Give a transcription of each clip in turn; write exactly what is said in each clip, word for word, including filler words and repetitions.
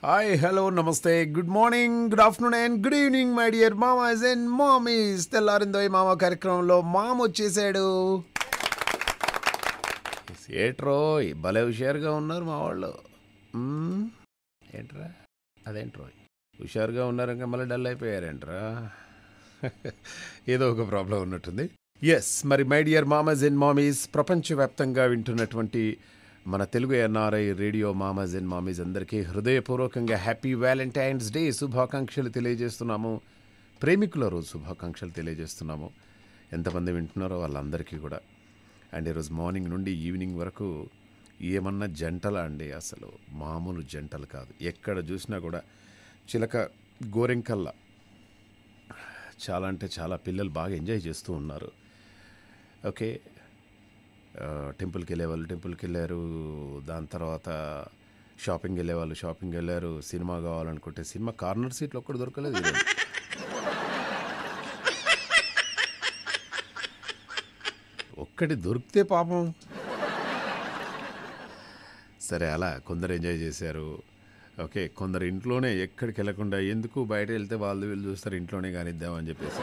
Hi hello నమస్తే good morning good afternoon and good evening my dear mamas and mamis. తెల్లారిందో ఈ మామ కార్యక్రమంలో మామ వచ్చేసాడు. ఏట్రో భలే హుషారుగా ఉన్నారు మా వాళ్ళు. మ్మ్. ఏంట్రా అదేంట్రో హుషారుగా ఉన్నారంగా మళ్ళీ డల్ అయిపోయారేంట్రా? ఏదో ఒక ప్రాబ్లం ఉన్నట్టుంది. ఎస్, మరి my dear mamas and mamis, ప్రపంచవ్యాప్తంగా వింటున్నటువంటి మన Telugu NRI radio mamas and mamis అందరికీ హృదయపూర్వకంగా హ్యాపీ వ్యాలంటైన్స్ డే శుభాకాంక్షలు తెలియజేస్తున్నాము. ప్రేమికుల రోజు శుభాకాంక్షలు తెలియజేస్తున్నాము. ఎంతమంది వింటున్నారో వాళ్ళందరికీ కూడా. అండ్ ఈరోజు మార్నింగ్ నుండి ఈవినింగ్ వరకు ఏమన్నా జంటలా అండి, అసలు మామూలు జంటలు కాదు. ఎక్కడ చూసినా కూడా చిలక గోరెంకల్లా చాలా అంటే చాలా పిల్లలు బాగా ఎంజాయ్ చేస్తూ ఉన్నారు. ఓకే, టెంపుల్కి వెళ్ళేవాళ్ళు టెంపుల్కి వెళ్ళారు, దాని తర్వాత షాపింగ్ వెళ్ళేవాళ్ళు షాపింగ్ వెళ్ళారు, సినిమా కావాలనుకుంటే సినిమా కార్నర్ సీట్లు ఒక్కటి దొరకలేదు. ఒక్కటి దొరికితే పాపం. సరే, అలా కొందరు ఎంజాయ్ చేశారు. ఓకే, కొందరు ఇంట్లోనే ఎక్కడికి వెళ్ళకుండా, ఎందుకు బయట వెళ్తే వాళ్ళు వీళ్ళు చూస్తారు, ఇంట్లోనే కానిద్దామని చెప్పేసి.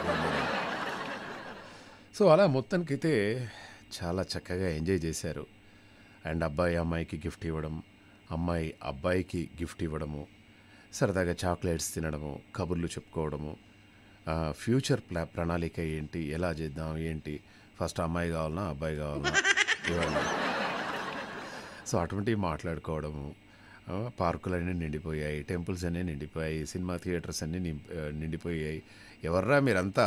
సో అలా మొత్తానికైతే చాలా చక్కగా ఎంజాయ్ చేశారు. అండ్ అబ్బాయి అమ్మాయికి గిఫ్ట్ ఇవ్వడం, అమ్మాయి అబ్బాయికి గిఫ్ట్ ఇవ్వడము, సరదాగా చాక్లెట్స్ తినడము, కబుర్లు చెప్పుకోవడము, ఫ్యూచర్ ప్లా ప్రణాళిక ఏంటి, ఎలా చేద్దాం ఏంటి, ఫస్ట్ అమ్మాయి కావాలన్నా అబ్బాయి కావాలన్నా ఇవ్వడం. సో అటువంటివి మాట్లాడుకోవడము. పార్కులన్నీ నిండిపోయాయి, టెంపుల్స్ అన్నీ నిండిపోయాయి, సినిమా థియేటర్స్ అన్నీ నిండిపోయాయి. ఎవర్రా మీరంతా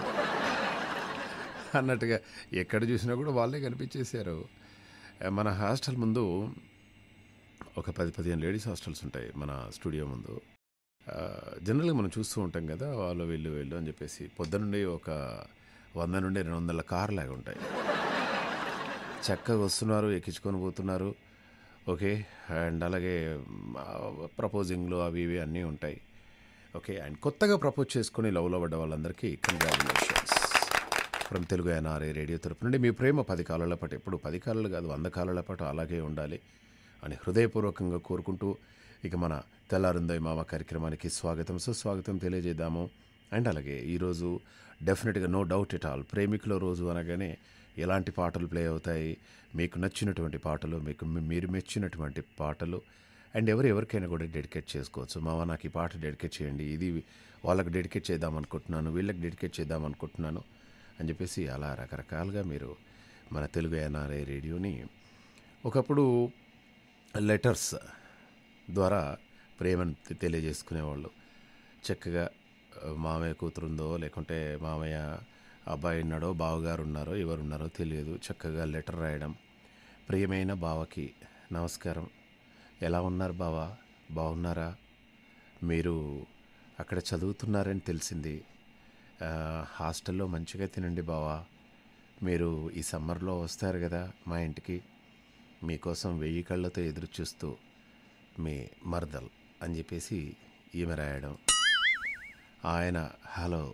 అన్నట్టుగా ఎక్కడ చూసినా కూడా వాళ్ళే కనిపించేశారు. మన హాస్టల్ ముందు ఒక పది పదిహేను లేడీస్ హాస్టల్స్ ఉంటాయి మన స్టూడియో ముందు. జనరల్గా మనం చూస్తూ ఉంటాం కదా, వాళ్ళు వీళ్ళు వీళ్ళు అని చెప్పేసి. పొద్దునుండి ఒక వంద నుండి రెండు వందల కార్లు లాగా ఉంటాయి. చక్కగా వస్తున్నారు, ఎక్కించుకొని పోతున్నారు. ఓకే, అండ్ అలాగే ప్రపోజింగ్లు అవి ఇవి అన్నీ ఉంటాయి. ఓకే, అండ్ కొత్తగా ప్రపోజ్ చేసుకొని లవ్లో పడ్డ వాళ్ళందరికీ congratulations from Telugu NRI radio తరపు నుండి. మీ ప్రేమ పది కాలాల పాటు, ఎప్పుడు పది కాలాలు కాదు వంద కాలాల పాటు అలాగే ఉండాలి అని హృదయపూర్వకంగా కోరుకుంటూ ఇక మన తెల్లారిందో మామ కార్యక్రమానికి స్వాగతం సుస్వాగతం తెలియజేద్దాము. అండ్ అలాగే ఈరోజు డెఫినెట్గా నో డౌట్ ఎట్ ఆల్ ప్రేమికుల రోజు అనగానే ఎలాంటి పాటలు ప్లే అవుతాయి, మీకు నచ్చినటువంటి పాటలు, మీకు మీరు మెచ్చినటువంటి పాటలు, అండ్ ఎవరు ఎవరికైనా కూడా డెడికేట్ చేసుకోవచ్చు. మామ నాకు ఈ పాట డెడికేట్ చేయండి, ఇది వాళ్ళకి డెడికేట్ చేద్దాం అనుకుంటున్నాను, వీళ్ళకి డెడికేట్ చేద్దాం అనుకుంటున్నాను అని చెప్పేసి అలా రకరకాలుగా మీరు మన తెలుగు ఎన్ఆర్ఐ రేడియోని ఒకప్పుడు లెటర్స్ ద్వారా ప్రేమను తెలియజేసుకునేవాళ్ళు. చక్కగా మామయ్య కూతురుందో లేకుంటే మామయ్య అబ్బాయి ఉన్నాడో బావగారు ఉన్నారో ఎవరున్నారో తెలియదు, చక్కగా లెటర్ రాయడం. ప్రియమైన బావకి నమస్కారం, ఎలా ఉన్నారు బావా, బాగున్నారా, మీరు అక్కడ చదువుతున్నారని తెలిసింది, హాస్టల్లో మంచిగా తినండి బావా, మీరు ఈ సమ్మర్లో వస్తారు కదా మా ఇంటికి, మీకోసం వెయ్యి కళ్ళతో ఎదురు చూస్తూ మీ మర్దల్ అని చెప్పేసి ఈమె రాయడం. ఆయన హలో,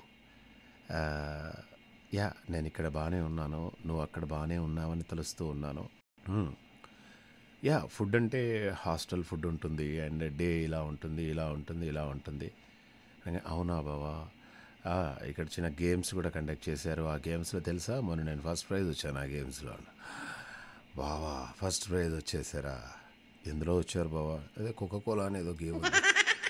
యా నేను ఇక్కడ బాగానే ఉన్నాను, నువ్వు అక్కడ బాగానే ఉన్నావని తెలుస్తూ ఉన్నాను. యా ఫుడ్ అంటే హాస్టల్ ఫుడ్ ఉంటుంది, అండ్ డే ఇలా ఉంటుంది ఇలా ఉంటుంది ఇలా ఉంటుంది. అవునా బావా, ఇక్కడ చిన్న గేమ్స్ కూడా కండక్ట్ చేశారు, ఆ గేమ్స్లో తెలుసా మొన్న నేను ఫస్ట్ ప్రైజ్ వచ్చాను ఆ గేమ్స్లో. బావా ఫస్ట్ ప్రైజ్ వచ్చేసారా, ఎందులో వచ్చారు బావా, అదే కోకోకోలా అని ఏదో గేమ్ ఉంది.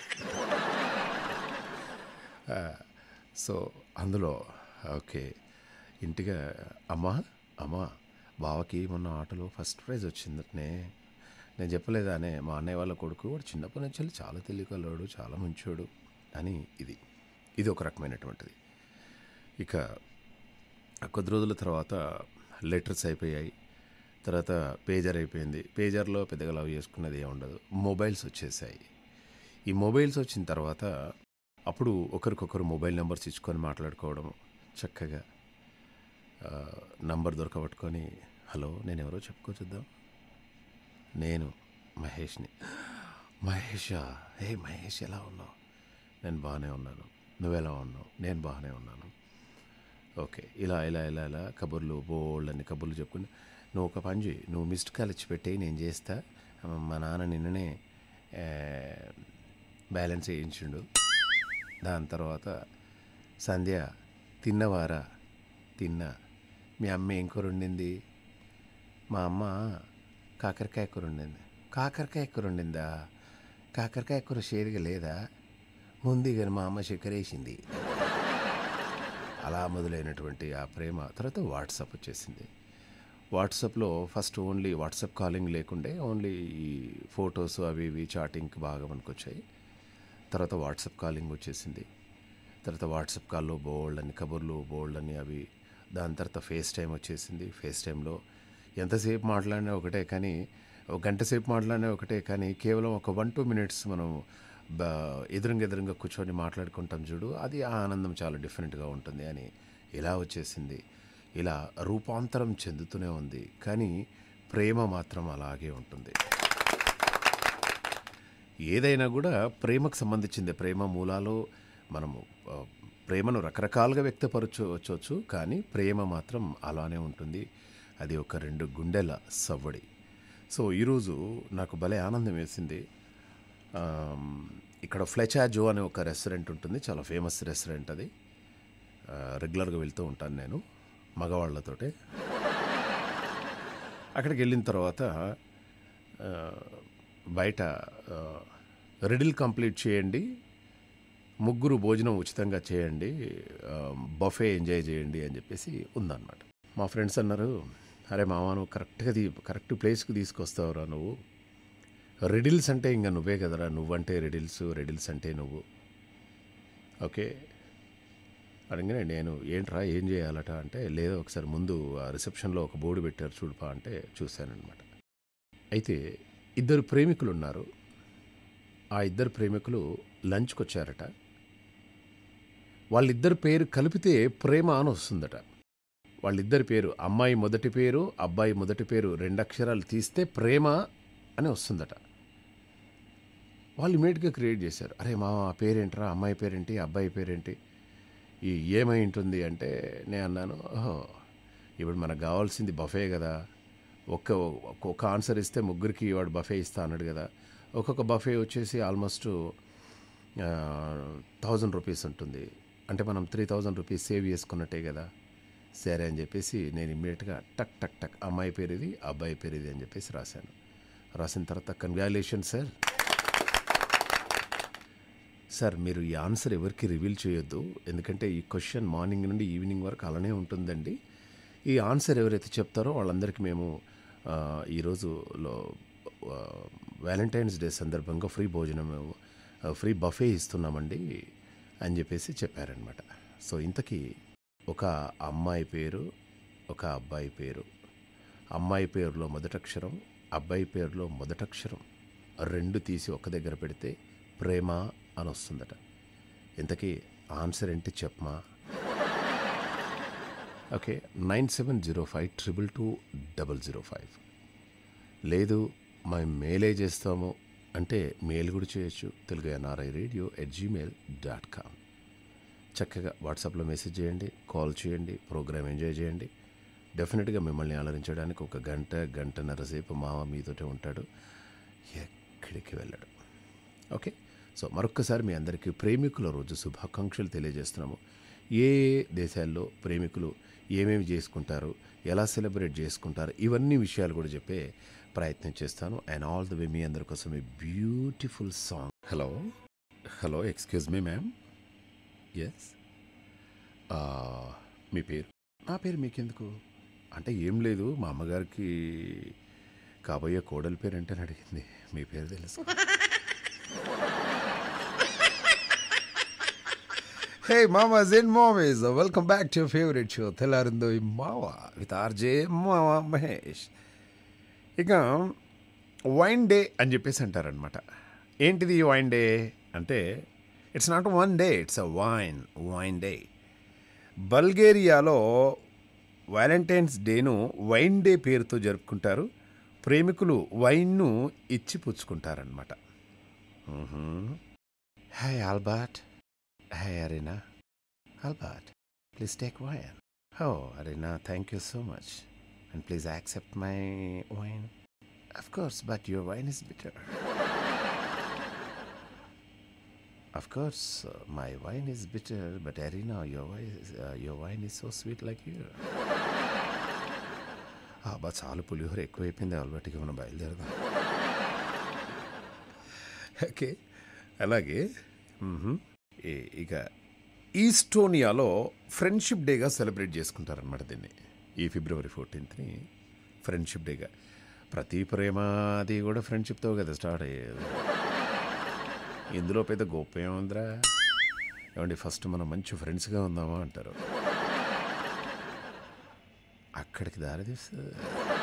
సో అందులో ఓకే ఇంటిగా అమ్మా అమ్మా బావకి మొన్న ఆటలో ఫస్ట్ ప్రైజ్ వచ్చిందనే, నేను చెప్పలేదానే మా అన్నయ్య వాళ్ళ కొడుకు, వాడు చిన్నప్పటి నుంచి చాలా తెలియగలవాడు, చాలా మంచోడు అని. ఇది ఇది ఒక రకమైనటువంటిది. ఇక కొద్ది రోజుల తర్వాత లెటర్స్ అయిపోయాయి, తర్వాత పేజర్ అయిపోయింది. పేజర్లో పెద్దగా లవ్ చేసుకున్నది ఏమి ఉండదు, మొబైల్స్ వచ్చేసాయి. ఈ మొబైల్స్ వచ్చిన తర్వాత అప్పుడు ఒకరికొకరు మొబైల్ నెంబర్స్ ఇచ్చుకొని మాట్లాడుకోవడము, చక్కగా నంబర్ దొరకబట్టుకొని హలో నేను ఎవరో చెప్పుకో చూద్దాం, నేను మహేష్ని. మహేషా, హే మహేష్ ఎలా ఉన్నావు, నేను బాగానే ఉన్నాను, నువ్వెలా ఉన్నావు, నేను బాగానే ఉన్నాను. ఓకే, ఇలా ఇలా ఇలా ఇలా కబుర్లు బోల్డ్ అన్ని కబుర్లు చెప్పుకుని, నువ్వు ఒక పని చేయి, నువ్వు మిస్డ్ కాల్ ఇచ్చి పెట్టేయి, నేను చేస్తా, మా నాన్న నిన్ననే బ్యాలెన్స్ వేయించిండు. దాని తర్వాత సంధ్య తిన్నవారా? తిన్నా. మీ అమ్మ ఏం కూర వండింది? మా అమ్మ కాకరకాయ కూర వండింది. కాకరకాయ కూర వండిందా? కాకరకాయ కూర షేర్గా లేదా? ఉంది కానీ మా అమ్మ చక్కెర వేసింది. అలా మొదలైనటువంటి ఆ ప్రేమ తర్వాత వాట్సాప్ వచ్చేసింది. వాట్సాప్లో ఫస్ట్ ఓన్లీ వాట్సాప్ కాలింగ్ లేకుండే, ఓన్లీ ఈ ఫొటోస్ అవి ఇవి చాటింగ్కి బాగా మనకొచ్చాయి. తర్వాత వాట్సాప్ కాలింగ్ వచ్చేసింది. తర్వాత వాట్సాప్ కాల్లో బోల్డ్ అని కబుర్లు బోల్డ్ అని అవి. దాని తర్వాత ఫేస్ టైం వచ్చేసింది. ఫేస్ టైంలో ఎంతసేపు మాట్లాడినా ఒకటే, కానీ ఒక గంట సేపు మాట్లాడినా ఒకటే, కానీ కేవలం ఒక వన్ టూ మినిట్స్ మనం బ ఎదురుంగా ఎదురుంగా కూర్చొని మాట్లాడుకుంటాం చూడు, అది ఆ ఆనందం చాలా డిఫరెంట్గా ఉంటుంది అని ఇలా వచ్చేసింది. ఇలా రూపాంతరం చెందుతూనే ఉంది, కానీ ప్రేమ మాత్రం అలాగే ఉంటుంది. ఏదైనా కూడా ప్రేమకు సంబంధించింది. ప్రేమ మూలాలు మనము ఆ, ప్రేమను రకరకాలుగా వ్యక్తపరచవచ్చు, కానీ ప్రేమ మాత్రం అలానే ఉంటుంది. అది ఒక రెండు గుండెల సవ్వడి. సో ఈరోజు నాకు భలే ఆనందం వేసింది. ఆమ్, ఇక్కడ ఫ్లెచాజో అనే ఒక రెస్టారెంట్ ఉంటుంది, చాలా ఫేమస్ రెస్టారెంట్ అది. ఆ, రెగ్యులర్గా వెళ్తూ ఉంటాను నేను మగవాళ్ళతోటే. అక్కడికి వెళ్ళిన తర్వాత ఆ, బయట ఆ, రెడిల్ కంప్లీట్ చేయండి, ముగ్గురు భోజనం ఉచితంగా చేయండి, ఆ, బఫే ఎంజాయ్ చేయండి అని చెప్పేసి ఉందన్నమాట. మా ఫ్రెండ్స్ అన్నారు, అరే మామ నువ్వు కరెక్ట్గా తీ కరెక్ట్ ప్లేస్కి తీసుకొస్తావురా నువ్వు. రెడిల్స్ అంటే ఇంకా నువ్వే కదరా, నువ్వంటే రెడిల్స్, రెడిల్స్ అంటే నువ్వు. ఓకే అడగనే నేను ఏంట్రా ఏం చేయాలట అంటే, లేదు ఒకసారి ముందు ఆ రిసెప్షన్లో ఒక బోర్డు పెట్టారు చూడుపా అంటే చూశానమాట. అయితే ఇద్దరు ప్రేమికులు ఉన్నారు. ఆ ఇద్దరు ప్రేమికులు లంచ్కి వచ్చారట. వాళ్ళిద్దరి పేరు కలిపితే ప్రేమ అని వస్తుందట. వాళ్ళిద్దరి పేరు, అమ్మాయి మొదటి పేరు అబ్బాయి మొదటి పేరు రెండు అక్షరాలు తీస్తే ప్రేమ అని వస్తుందట. వాళ్ళు ఇమీడియట్గా క్రియేట్ చేశారు, అరే మా పేరేంట్రా, అమ్మాయి పేరేంటి, అబ్బాయి పేరేంటి, ఈ ఏమై ఉంటుంది అంటే నేను అన్నాను, ఓహో ఇప్పుడు మనకు కావాల్సింది బఫే కదా, ఒక్క ఒక్కొక్క ఆన్సర్ ఇస్తే ముగ్గురికి వాడు బఫే ఇస్తా అన్నాడు కదా. ఒక్కొక్క బఫే వచ్చేసి ఆల్మోస్ట్ థౌజండ్ రూపీస్ ఉంటుంది. అంటే మనం త్రీ థౌజండ్ రూపీస్ సేవ్ చేసుకున్నట్టే కదా. సరే అని చెప్పేసి నేను ఇమ్మీడియట్గా టక్ టక్ టక్ అమ్మాయి పేరు ఇది, అబ్బాయి పేరు ఇది అని చెప్పేసి రాశాను. రాసిన తర్వాత కంగ్రాచులేషన్ సార్, సార్ మీరు ఈ ఆన్సర్ ఎవరికి రివీల్ చేయొద్దు, ఎందుకంటే ఈ క్వశ్చన్ మార్నింగ్ నుండి ఈవినింగ్ వరకు అలానే ఉంటుందండి. ఈ ఆన్సర్ ఎవరైతే చెప్తారో వాళ్ళందరికీ మేము ఆ, ఈరోజులో వ్యాలంటైన్స్ డే సందర్భంగా ఫ్రీ భోజనం, ఫ్రీ బఫే ఇస్తున్నామండి అని చెప్పేసి చెప్పారనమాట. సో ఇంతకీ ఒక అమ్మాయి పేరు, ఒక అబ్బాయి పేరు, అమ్మాయి పేరులో మొదటక్షరం, అబ్బాయి పేరులో మొదటక్షరం రెండు తీసి ఒక దగ్గర పెడితే ప్రేమ అని వస్తుందట. ఇంతకీ ఆన్సర్ ఏంటి చెప్పమా? Okay, nine seven zero five triple two double zero five. లేదు మేము మెయిలే చేస్తాము అంటే మెయిల్ కూడా చేయొచ్చు, Telugu NRI radio at Gmail dot com. చక్కగా వాట్సాప్లో మెసేజ్ చేయండి, కాల్ చేయండి, ప్రోగ్రామ్ ఎంజాయ్ చేయండి. డెఫినెట్గా మిమ్మల్ని అలరించడానికి ఒక గంట గంటన్నర సేపు మామ మీతోటే ఉంటాడు, ఎక్కడికి వెళ్ళాడు. ఓకే, సో మరొక్కసారి మీ అందరికీ ప్రేమికుల రోజు శుభాకాంక్షలు తెలియజేస్తున్నాము. ఏ దేశాల్లో ప్రేమికులు ఏమేమి చేసుకుంటారు, ఎలా సెలబ్రేట్ చేసుకుంటారు, ఇవన్నీ విషయాలు కూడా చెప్పే ప్రయత్నం చేస్తాను. అండ్ ఆల్ ది వే మీ అందరి కోసం ఈ beautiful song. Hello hello excuse me ma'am. Yes, మీ పేరు? నా పేరు మీకెందుకు అంటే ఏం లేదు, మా అమ్మగారికి కాబోయే కోడలి పేరు అంటే అడిగింది, మీ పేరు తెలుసు. Hey mamas and mommies, welcome back to your favorite show తెల్లారిందో ఈ మావ విత్ ఆర్జే మావ మహేష్. ఇక వైన్ డే అని చెప్పేసి అంటారనమాట. ఏంటిది వైన్ డే అంటే, it's not one day, it's a wine wine day. బల్గేరియాలో వ్యాలంటైన్స్ డేను వైన్ డే పేరుతో జరుపుకుంటారు. ప్రేమికులు వైన్ను ఇచ్చి పుచ్చుకుంటారనమాట. Hey Albert, hey Arina, Albert, please take wine. Oh Arina, thank you so much, and please accept my wine. Of course, but your wine is bitter. Of course, uh, my wine is bitter, but Arena, your wine, is, uh, your wine is so sweet like you. అబ్బా చాలు పులిహోర ఎక్కువైపోయింది ఆల్బర్ట్కి మనం బయలుదేరదాం. Okay అలాగే మ్హూ. ఈ- ఇక ఈస్టోనియాలో friendship డేగా సెలబ్రేట్ చేసుకుంటారనమాట దీన్ని. ఈ ఫిబ్రవరి ఫోర్టీన్త్ని ఫ్రెండ్షిప్ డేగా. ప్రతి ప్రేమ అది కూడా ఫ్రెండ్షిప్తో కదా స్టార్ట్ అయ్యేది. ఇందులో పెద్ద గొప్ప ఏముందిరా ఏమండి, ఫస్ట్ మనం మంచి ఫ్రెండ్స్గా ఉందామా అంటారు, అక్కడికి దారి తీస్తుంది.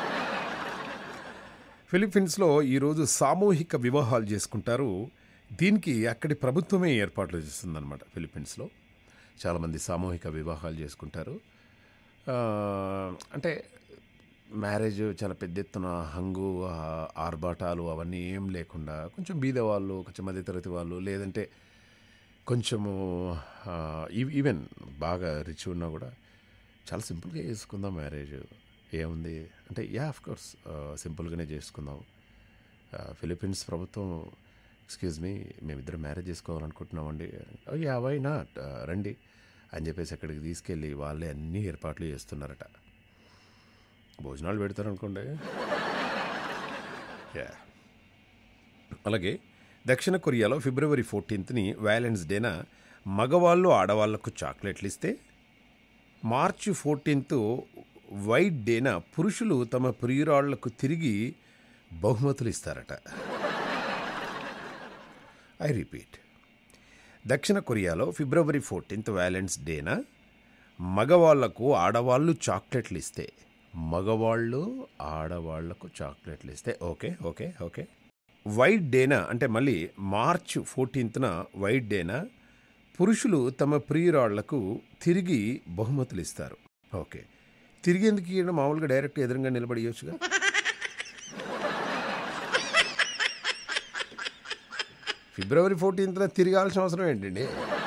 ఫిలిప్పీన్స్లో ఈరోజు సామూహిక వివాహాలు చేసుకుంటారు. దీనికి అక్కడి ప్రభుత్వమే ఏర్పాట్లు చేస్తుందన్నమాట. ఫిలిప్పీన్స్లో చాలామంది సామూహిక వివాహాలు చేసుకుంటారు. ఆ, అంటే మ్యారేజ్ చాలా పెద్ద ఎత్తున హంగు ఆ, ఆర్భాటాలు అవన్నీ ఏం లేకుండా కొంచెం బీదవాళ్ళు, కొంచెం మధ్యతరగతి వాళ్ళు, లేదంటే కొంచెము ఆ, ఈవ్- ఈవెన్ బాగా రిచ్ ఉన్నా కూడా చాలా సింపుల్గా చేసుకుందాం మ్యారేజ్ ఏముంది అంటే, యా ఆఫ్ కోర్స్ సింపుల్గానే చేసుకుందాం. ఆ, ఫిలిప్పీన్స్ ప్రభుత్వం ఎక్స్క్యూజ్ మీ మేమిద్దరం మ్యారేజ్ చేసుకోవాలనుకుంటున్నామండి, యా వై నాట్ రండి అని చెప్పేసి అక్కడికి తీసుకెళ్ళి వాళ్ళే అన్ని ఏర్పాట్లు చేస్తున్నారట. భోజనాలు పెడతారు అనుకోండి. యా అలాగే దక్షిణ కొరియాలో ఫిబ్రవరి ఫోర్టీన్త్ని వ్యాలెన్స్ డేన మగవాళ్ళు ఆడవాళ్లకు చాక్లెట్లు ఇస్తే, మార్చి ఫోర్టీన్త్ వైట్ డేన పురుషులు తమ ప్రియురాళ్లకు తిరిగి బహుమతులు ఇస్తారట. ఐ రిపీట్, దక్షిణ కొరియాలో ఫిబ్రవరి ఫోర్టీన్త్ వ్యాలెన్స్ డేన మగవాళ్లకు ఆడవాళ్ళు చాక్లెట్లు ఇస్తే, మగవాళ్ళు ఆడవాళ్లకు చాక్లెట్లు ఇస్తే ఓకే ఓకే ఓకే వైట్ డేన అంటే మళ్ళీ మార్చ్ ఫోర్టీన్త్న వైట్ డేన పురుషులు తమ ప్రియురాళ్లకు తిరిగి బహుమతులు ఇస్తారు. ఓకే, తిరిగి ఎందుకు ఇవ్వడం, మామూలుగా డైరెక్ట్ ఎదురుగా నిలబడి ఇవ్వచ్చుగా. ఫిబ్రవరి ఫోర్టీన్త్న తిరగాల్సిన అవసరం ఏంటండి?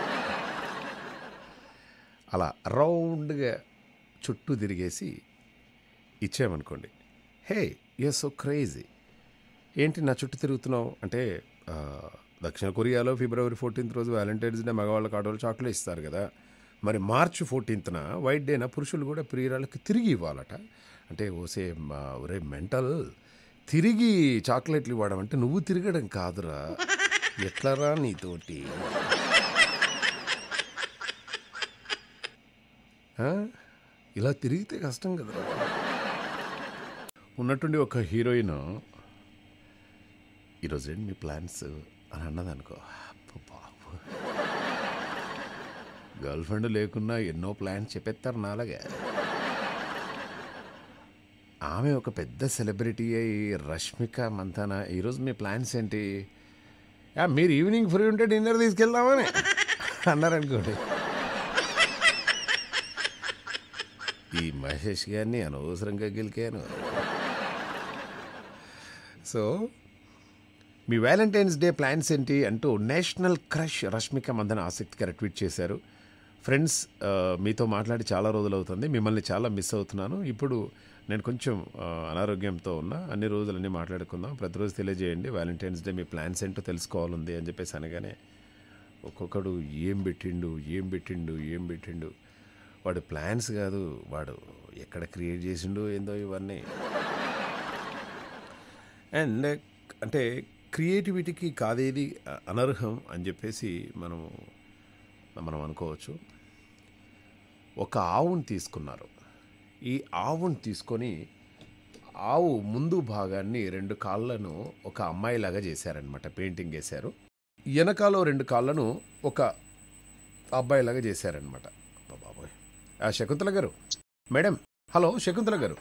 అలా రౌండ్గా చుట్టూ తిరిగేసి ఇచ్చామనుకోండి, హే యూఆర్ సో క్రేజీ, ఏంటి నా చుట్టూ తిరుగుతున్నావు అంటే, ఆ, దక్షిణ కొరియాలో ఫిబ్రవరి ఫోర్టీన్త్ రోజు వ్యాలంటైన్స్ డే మగవాళ్ళకి ఆడవాళ్ళు చాక్లెట్ ఇస్తారు కదా, మరి మార్చ్ ఫోర్టీన్త్న వైట్ డేన పురుషులు కూడా ప్రియురాళ్ళకి తిరిగి ఇవ్వాలట. అంటే ఓసే మా ఒరే మెంటల్, తిరిగి చాక్లెట్లు ఇవ్వడం అంటే నువ్వు తిరగడం కాదురా, ఎట్లరా నీతోటి ఆ? ఇలా తిరిగితే కష్టం కదరా. ఉన్నట్టుండి ఒక హీరోయిన్ ఈరోజు ఏంటి మీ ప్లాన్స్ అని అన్నది అనుకో, బాబు గర్ల్ ఫ్రెండ్ లేకున్నా ఎన్నో ప్లాన్స్ చెప్పేస్తారు నాలాగా. ఆమె ఒక పెద్ద సెలబ్రిటీ అయి రష్మిక మంతన, ఈరోజు మీ ప్లాన్స్ ఏంటి, "యా, మీరు ఈవినింగ్ ఫ్రీ ఉంటే డిన్నర్ తీసుకెళ్దామని అన్నారనుకోండి, ఈ మహేష్ గారిని అనవసరంగా గెలికాను. సో మీ వ్యాలంటైన్స్ డే ప్లాన్స్ ఏంటి అంటూ నేషనల్ క్రష్ రష్మిక మందన ఆసక్తికర ట్వీట్ చేశారు. ఫ్రెండ్స్, ఆ, మీతో మాట్లాడి చాలా రోజులు అవుతుంది, మిమ్మల్ని చాలా మిస్ అవుతున్నాను. ఇప్పుడు నేను కొంచెం ఆ, అనారోగ్యంతో ఉన్నా, అన్ని రోజులన్నీ మాట్లాడుకుందాం, ప్రతిరోజు తెలియజేయండి వ్యాలంటైన్స్ డే మీ ప్లాన్స్ ఏంటో తెలుసుకోవాలంది అని చెప్పేసి అనగానే ఒక్కొక్కడు ఏం పెట్టిండు ఏం పెట్టిండు ఏం పెట్టిండు వాడు ప్లాన్స్ కాదు, వాడు ఎక్కడ క్రియేట్ చేసిండు ఏందో ఇవన్నీ. అండ్ అంటే క్రియేటివిటీకి కాదేది అనర్హం అని చెప్పేసి మనము మనం అనుకోవచ్చు. ఒక ఆవుని తీసుకున్నారు. ఈ ఆవుని తీసుకొని ఆవు ముందు భాగాన్ని రెండు కాళ్ళను ఒక అమ్మాయిలాగా చేశారనమాట, పెయింటింగ్ వేశారు. వెనకాలో రెండు కాళ్ళను ఒక అబ్బాయిలాగా చేశారనమాట. బాబోయ్, ఆ శకుంతల గారు, మేడం, హలో శకుంతల గారు,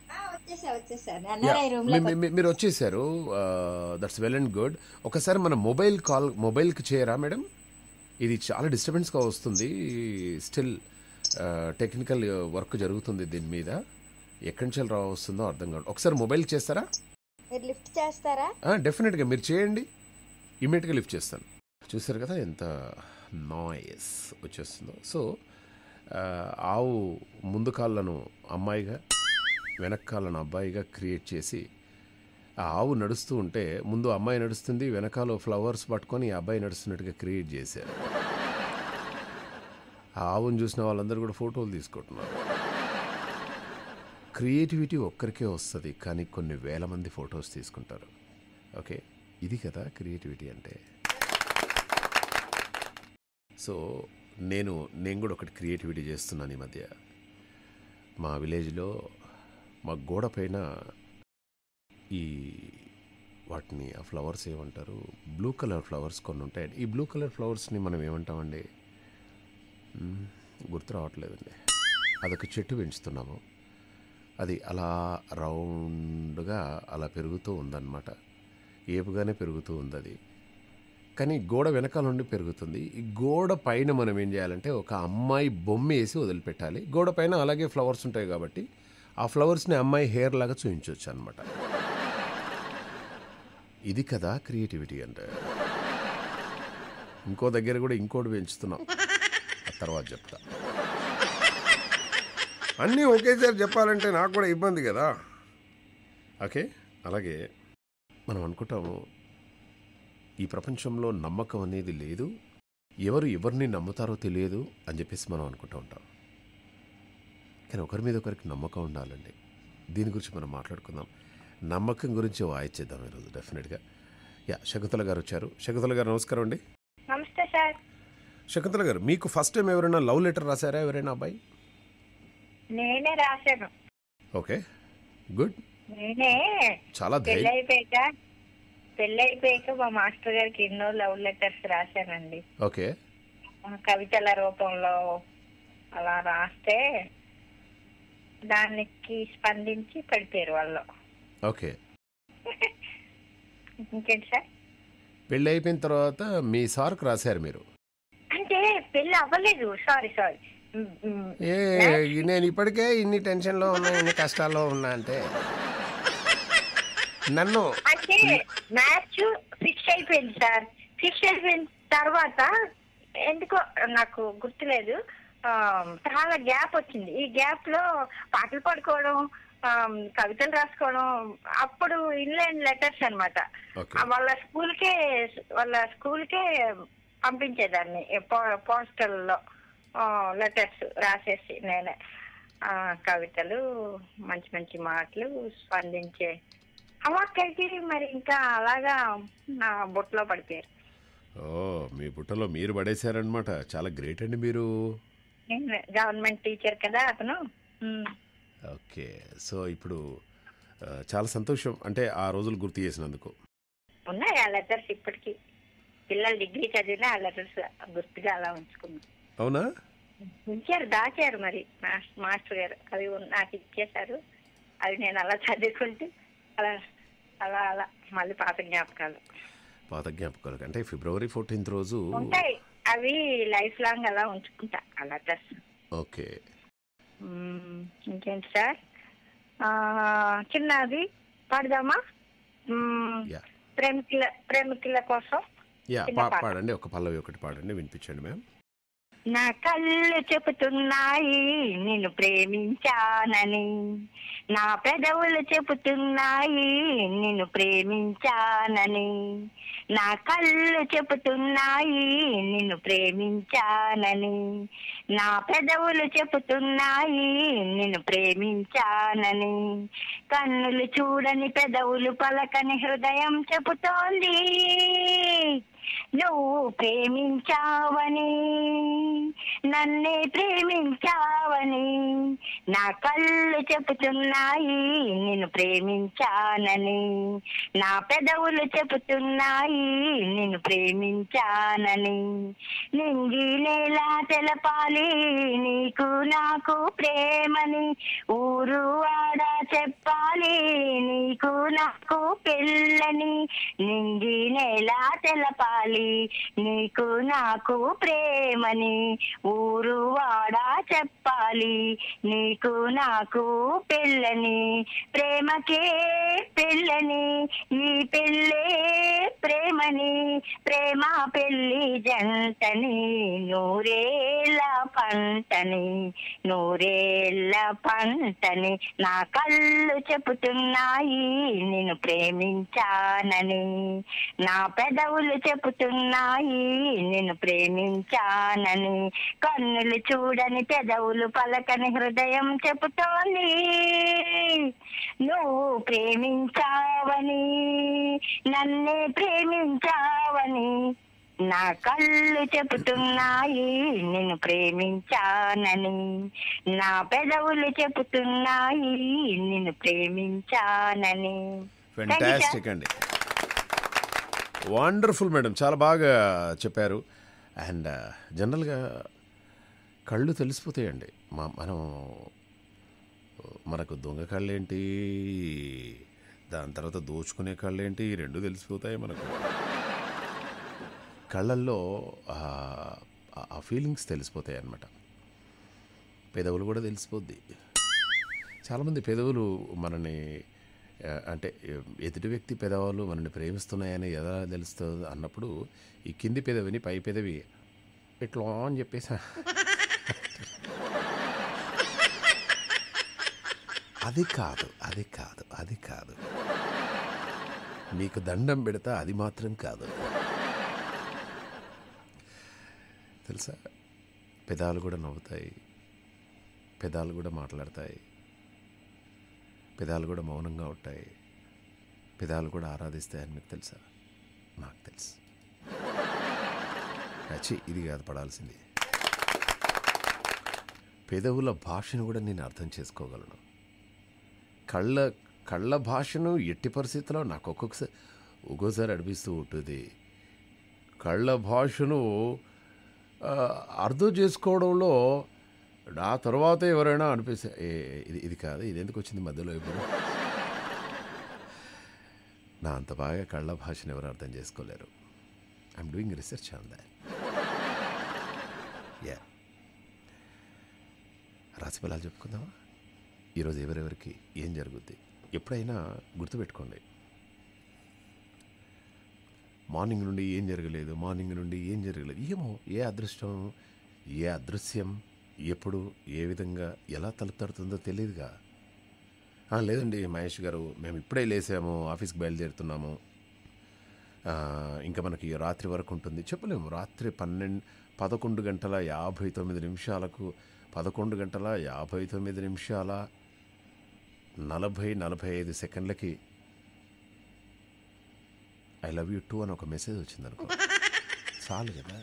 మీరు వచ్చేసారు, దట్స్ వెల్ అండ్ గుడ్. ఒకసారి మన మొబైల్ కాల్ మొబైల్కి చేయరా మేడం, ఇది చాలా డిస్టర్బెన్స్గా వస్తుంది, స్టిల్ టెక్నికల్ వర్క్ జరుగుతుంది దీని మీద, ఎక్కడి నుంచి రా వస్తుందో అర్థం కాదు. ఒకసారి మొబైల్కి చేస్తారా? లిఫ్ట్ చేస్తారా? డెఫినెట్గా మీరు చేయండి, ఇమీడియట్గా లిఫ్ట్ చేస్తాను. చూసారు కదా ఎంత నాయిస్ వచ్చేస్తుందో. సో ఆవు ముందు కాళ్ళను అమ్మాయిగా వెనక కాళ్ళను అబ్బాయిగా క్రియేట్ చేసి ఆ ఆవు నడుస్తూ ఉంటే ముందు అమ్మాయి నడుస్తుంది, వెనకాల ఫ్లవర్స్ పట్టుకొని ఈ అబ్బాయి నడుస్తున్నట్టుగా క్రియేట్ చేశారు. ఆ ఆవును చూసిన వాళ్ళందరూ కూడా ఫోటోలు తీసుకుంటున్నారు. క్రియేటివిటీ ఒక్కరికే వస్తుంది, కానీ కొన్ని వేల మంది ఫొటోస్ తీసుకుంటారు. ఓకే, ఇది కదా క్రియేటివిటీ అంటే. సో నేను నేను కూడా ఒకటి క్రియేటివిటీ చేస్తున్నాను ఈ మధ్య. మా విలేజ్లో మా గోడ పైన ఈ వాటిని ఆ ఫ్లవర్స్ ఏమంటారు, బ్లూ కలర్ ఫ్లవర్స్ కొన్ని ఉంటాయి. ఈ బ్లూ కలర్ ఫ్లవర్స్ని మనం ఏమంటామండి, గుర్తు రావట్లేదండి. అదొక చెట్టు పెంచుతున్నాము. అది అలా రౌండ్గా అలా పెరుగుతూ ఉందన్నమాట. ఏపుగానే పెరుగుతూ ఉంది అది, కానీ గోడ వెనకాల నుండి పెరుగుతుంది. ఈ గోడ పైన మనం ఏం చేయాలంటే ఒక అమ్మాయి బొమ్మ వేసి వదిలిపెట్టాలి. గోడ పైన అలాగే ఫ్లవర్స్ ఉంటాయి కాబట్టి ఆ ఫ్లవర్స్ని అమ్మాయి హెయిర్ లాగా చూపించవచ్చు అనమాట. ఇది కదా క్రియేటివిటీ అంటే. ఇంకో దగ్గర కూడా ఇంకోటి పెంచుతున్నాం, ఆ తర్వాత చెప్తా. అన్నీ ఒకేసారి చెప్పాలంటే నాకు కూడా ఇబ్బంది కదా. ఓకే, అలాగే మనం అనుకుంటాము ఈ ప్రపంచంలో నమ్మకం అనేది లేదు, ఎవరు ఎవరిని నమ్ముతారో తెలియదు అని చెప్పేసి మనం అనుకుంటూ ఉంటాం. కానీ ఒకరి మీద ఒకరికి నమ్మకం ఉండాలండి. దీని గురించి మనం మాట్లాడుకుందాం. నమ్మకం గురించి వాయిచేద్దాం ఈరోజు డెఫినెట్గా. యా, శకుంతల గారు వచ్చారు. శకుంతల గారు నమస్కారం అండి. నమస్తే సార్. శకుంతల గారు, మీకు ఫస్ట్ టైం ఎవరైనా లవ్ లెటర్ రాశారా ఎవరైనా అబ్బాయి? నేనే రాశాను. Okay, good. నేనే చాలా ధైర్యం. పెళ్ళైపోయాక పెళ్ళైపోయాక మా మాస్టర్ గారికి ఎన్నో లవ్ లెటర్స్ రాశానండి. ఓకే, కవితల రూపంలో అలా రాస్తే దానికి స్పందించి పడిపోయారు వాళ్ళు. ఓకే. ఇంకేంటి సార్? పెళ్ళి అయిపోయిన తర్వాత మీ సార్కు రాశారు మీరు? అంటే పెళ్ళి అవ్వలేదు, సారీ సారీ. ఏ నేను ఇప్పటికే ఇన్ని టెన్షన్లో ఉన్నా, ఇన్ని కష్టాల్లో ఉన్నా అంటే నన్ను అంటే మ్యాచ్ ఫిక్స్ అయిపోయింది సార్. ఫిక్స్ అయిపోయిన తర్వాత ఎందుకో నాకు గుర్తులేదు, చాలా గ్యాప్ వచ్చింది. ఈ గ్యాప్ లో పాటలు పాడుకోవడం, కవితలు రాసుకోవడం, అప్పుడు ఇన్లైన్ లెటర్స్ అనమాట. వాళ్ళ స్కూల్కే వాళ్ళ స్కూల్కే పంపించేదాన్ని పోస్టల్లో లెటర్స్ రాసేసి నేనే కవితలు, మంచి మంచి మాటలు స్పందించే అవాక్కైతే మరి ఇంకా అలాగా నా బుట్టలో పడిపోయారు. ఓ, మీ బుట్టలో మీరు పడేశారనమాట. చాలా గ్రేట్ అండి మీరు. గవర్నమెంట్ టీచర్ కదా అతను. ఓకే, సో ఇప్పుడు చాలా సంతోషం అంటే ఆ రోజులు గుర్తు చేసినందుకు. ఉన్నాయి ఆ లెటర్స్ ఇప్పటికీ. పిల్లలు డిగ్రీ చదివినా ఆ లెటర్స్ గుర్తుగా అలా ఉంచుకున్నాం. అవునా? ఉంచారు, దాచారు మరి మాస్టర్ గారు. అవి నాకు ఇచ్చేశారు. అవి నేను అలా చదువుకుంటూ అలా అలా అలా మళ్ళీ పాత జ్ఞాపకాలు. పాత జ్ఞాపకాలు అంటే ఫిబ్రవరి ఫోర్టీన్త్ రోజు ఉంటాయి అవి, లైఫ్ లాంగ్ అలా ఉంచుకుంటా ఆ లెటర్స్. ఓకే, ఇంకేంటి సార్? చిన్నది పాడదామా? ప్రేమికుల ప్రేమికుల కోసం పాడండి, ఒక పల్లవి ఒకటి పాడండి, వినిపించండి మ్యామ్. నా కళ్ళు చెబుతున్నాయి నిన్ను ప్రేమించానని, నా పెదవులు చెబుతున్నాయి నిన్ను ప్రేమించానని, నా కళ్ళు చెబుతున్నాయి నిన్ను ప్రేమించానని, నా పెదవులు చెబుతున్నాయి నిన్ను ప్రేమించానని, కన్నులు చూడని పెదవులు పలకని హృదయం చెబుతోంది నువ్వు ప్రేమించావని, నన్నే ప్రేమించావని, నా కళ్ళు చెబుతున్నాయి నిన్ను ప్రేమించానని, నా పెదవులు చెబుతున్నాయి నిన్ను ప్రేమించానని, నింగి నేల తెలపాలి నీకు నాకు ప్రేమని, ఊరు వాడ చెప్పాలి నీకు నాకు పెళ్ళని, నింగి నేల తెలపాలి చెప్పాలి, నీకు నాకు ప్రేమని ఊరు వాడా చెప్పాలి, నీకు నాకు పెళ్ళని ప్రేమకే పెళ్ళని, ఈ పెళ్ళే ప్రేమని ప్రేమ పెళ్ళి జంటని నూరేళ్ళ పంటని నూరేళ్ళ పంటని నా కళ్ళు చెబుతున్నాయి నిన్ను ప్రేమించానని, నా పెదవులు చెబుతున్నాయి నిన్ను ప్రేమించానని, కన్నులు చూడని పెదవులు పలకని హృదయం చెబుతోంది నువ్వు ప్రేమించావని, నన్నే ప్రేమించావని, నా కళ్ళు చెబుతున్నాయి నిన్ను ప్రేమించానని, నా పెదవులు చెబుతున్నాయి నిన్ను ప్రేమించానని. ఫెంటాస్టిక్ అండి, వండర్ఫుల్ మేడం, చాలా బాగా చెప్పారు. అండ్ జనరల్గా కళ్ళు తెలిసిపోతాయండి. మా మనం మనకు దొంగ కళ్ళేంటి, దాని తర్వాత దోచుకునే కళ్ళేంటి, ఈ రెండు తెలిసిపోతాయి మనకు. కళ్ళల్లో ఆ ఫీలింగ్స్ తెలిసిపోతాయి అన్నమాట. పెదవులు కూడా తెలిసిపోద్ది. చాలామంది పెదవులు మనని అంటే ఎదుటి వ్యక్తి పెదవులు మనల్ని ప్రేమిస్తున్నాయని ఎలా తెలుస్తుంది అన్నప్పుడు ఈ కింది పెదవిని పై పెదవి ఇట్లా అని చెప్పేసి అది కాదు అది కాదు అది కాదు నీకు దండం పెడతా, అది మాత్రం కాదు తెలుసా. పెదాలు కూడా నవ్వుతాయి, పెదాలు కూడా మాట్లాడతాయి, పెదాలు కూడా మౌనంగా ఉంటాయి, పెదాలు కూడా ఆరాధిస్తాయని మీకు తెలుసా? నాకు తెలుసు. అచ్చి ఇది కాదు పడాల్సింది. పెదవుల భాషను కూడా నేను అర్థం చేసుకోగలను. కళ్ళ కళ్ళ భాషను ఎట్టి పరిస్థితుల్లో నాకు ఒక్కొక్కసారి ఒక్కోసారి అనిపిస్తూ ఉంటుంది. కళ్ళ భాషను అర్థం చేసుకోవడంలో నా తర్వాత ఎవరైనా అనిపిస్తే ఇది ఇది కాదు, ఇది ఎందుకు వచ్చింది మధ్యలో ఇప్పుడు. నా అంత బాగా కళ్ళ భాషను ఎవరు అర్థం చేసుకోలేరు. I'm doing research on that. Yeah, రాశి ఫలాలు చెప్పుకుందామా? ఈరోజు ఎవరెవరికి ఏం జరుగుద్ది ఎప్పుడైనా గుర్తుపెట్టుకోండి. మార్నింగ్ నుండి ఏం జరగలేదు, మార్నింగ్ నుండి ఏం జరగలేదు, ఏమో ఏ అదృష్టం ఏ అదృశ్యం ఎప్పుడు ఏ విధంగా ఎలా తలుపుతాడుతుందో తెలియదుగా. లేదండి మహేష్ గారు, మేము ఇప్పుడే లేసాము, ఆఫీస్కి బయలుదేరుతున్నాము, ఇంకా మనకి రాత్రి వరకు ఉంటుంది, చెప్పలేము. రాత్రి పన్నెండు పదకొండు గంటల యాభై తొమ్మిది నిమిషాలకు పదకొండు గంటల యాభై తొమ్మిది నిమిషాల నలభై నలభై ఐదు సెకండ్లకి ఐ లవ్ యూ టూ అని ఒక మెసేజ్ వచ్చింది అనుకో, చాలు కదా.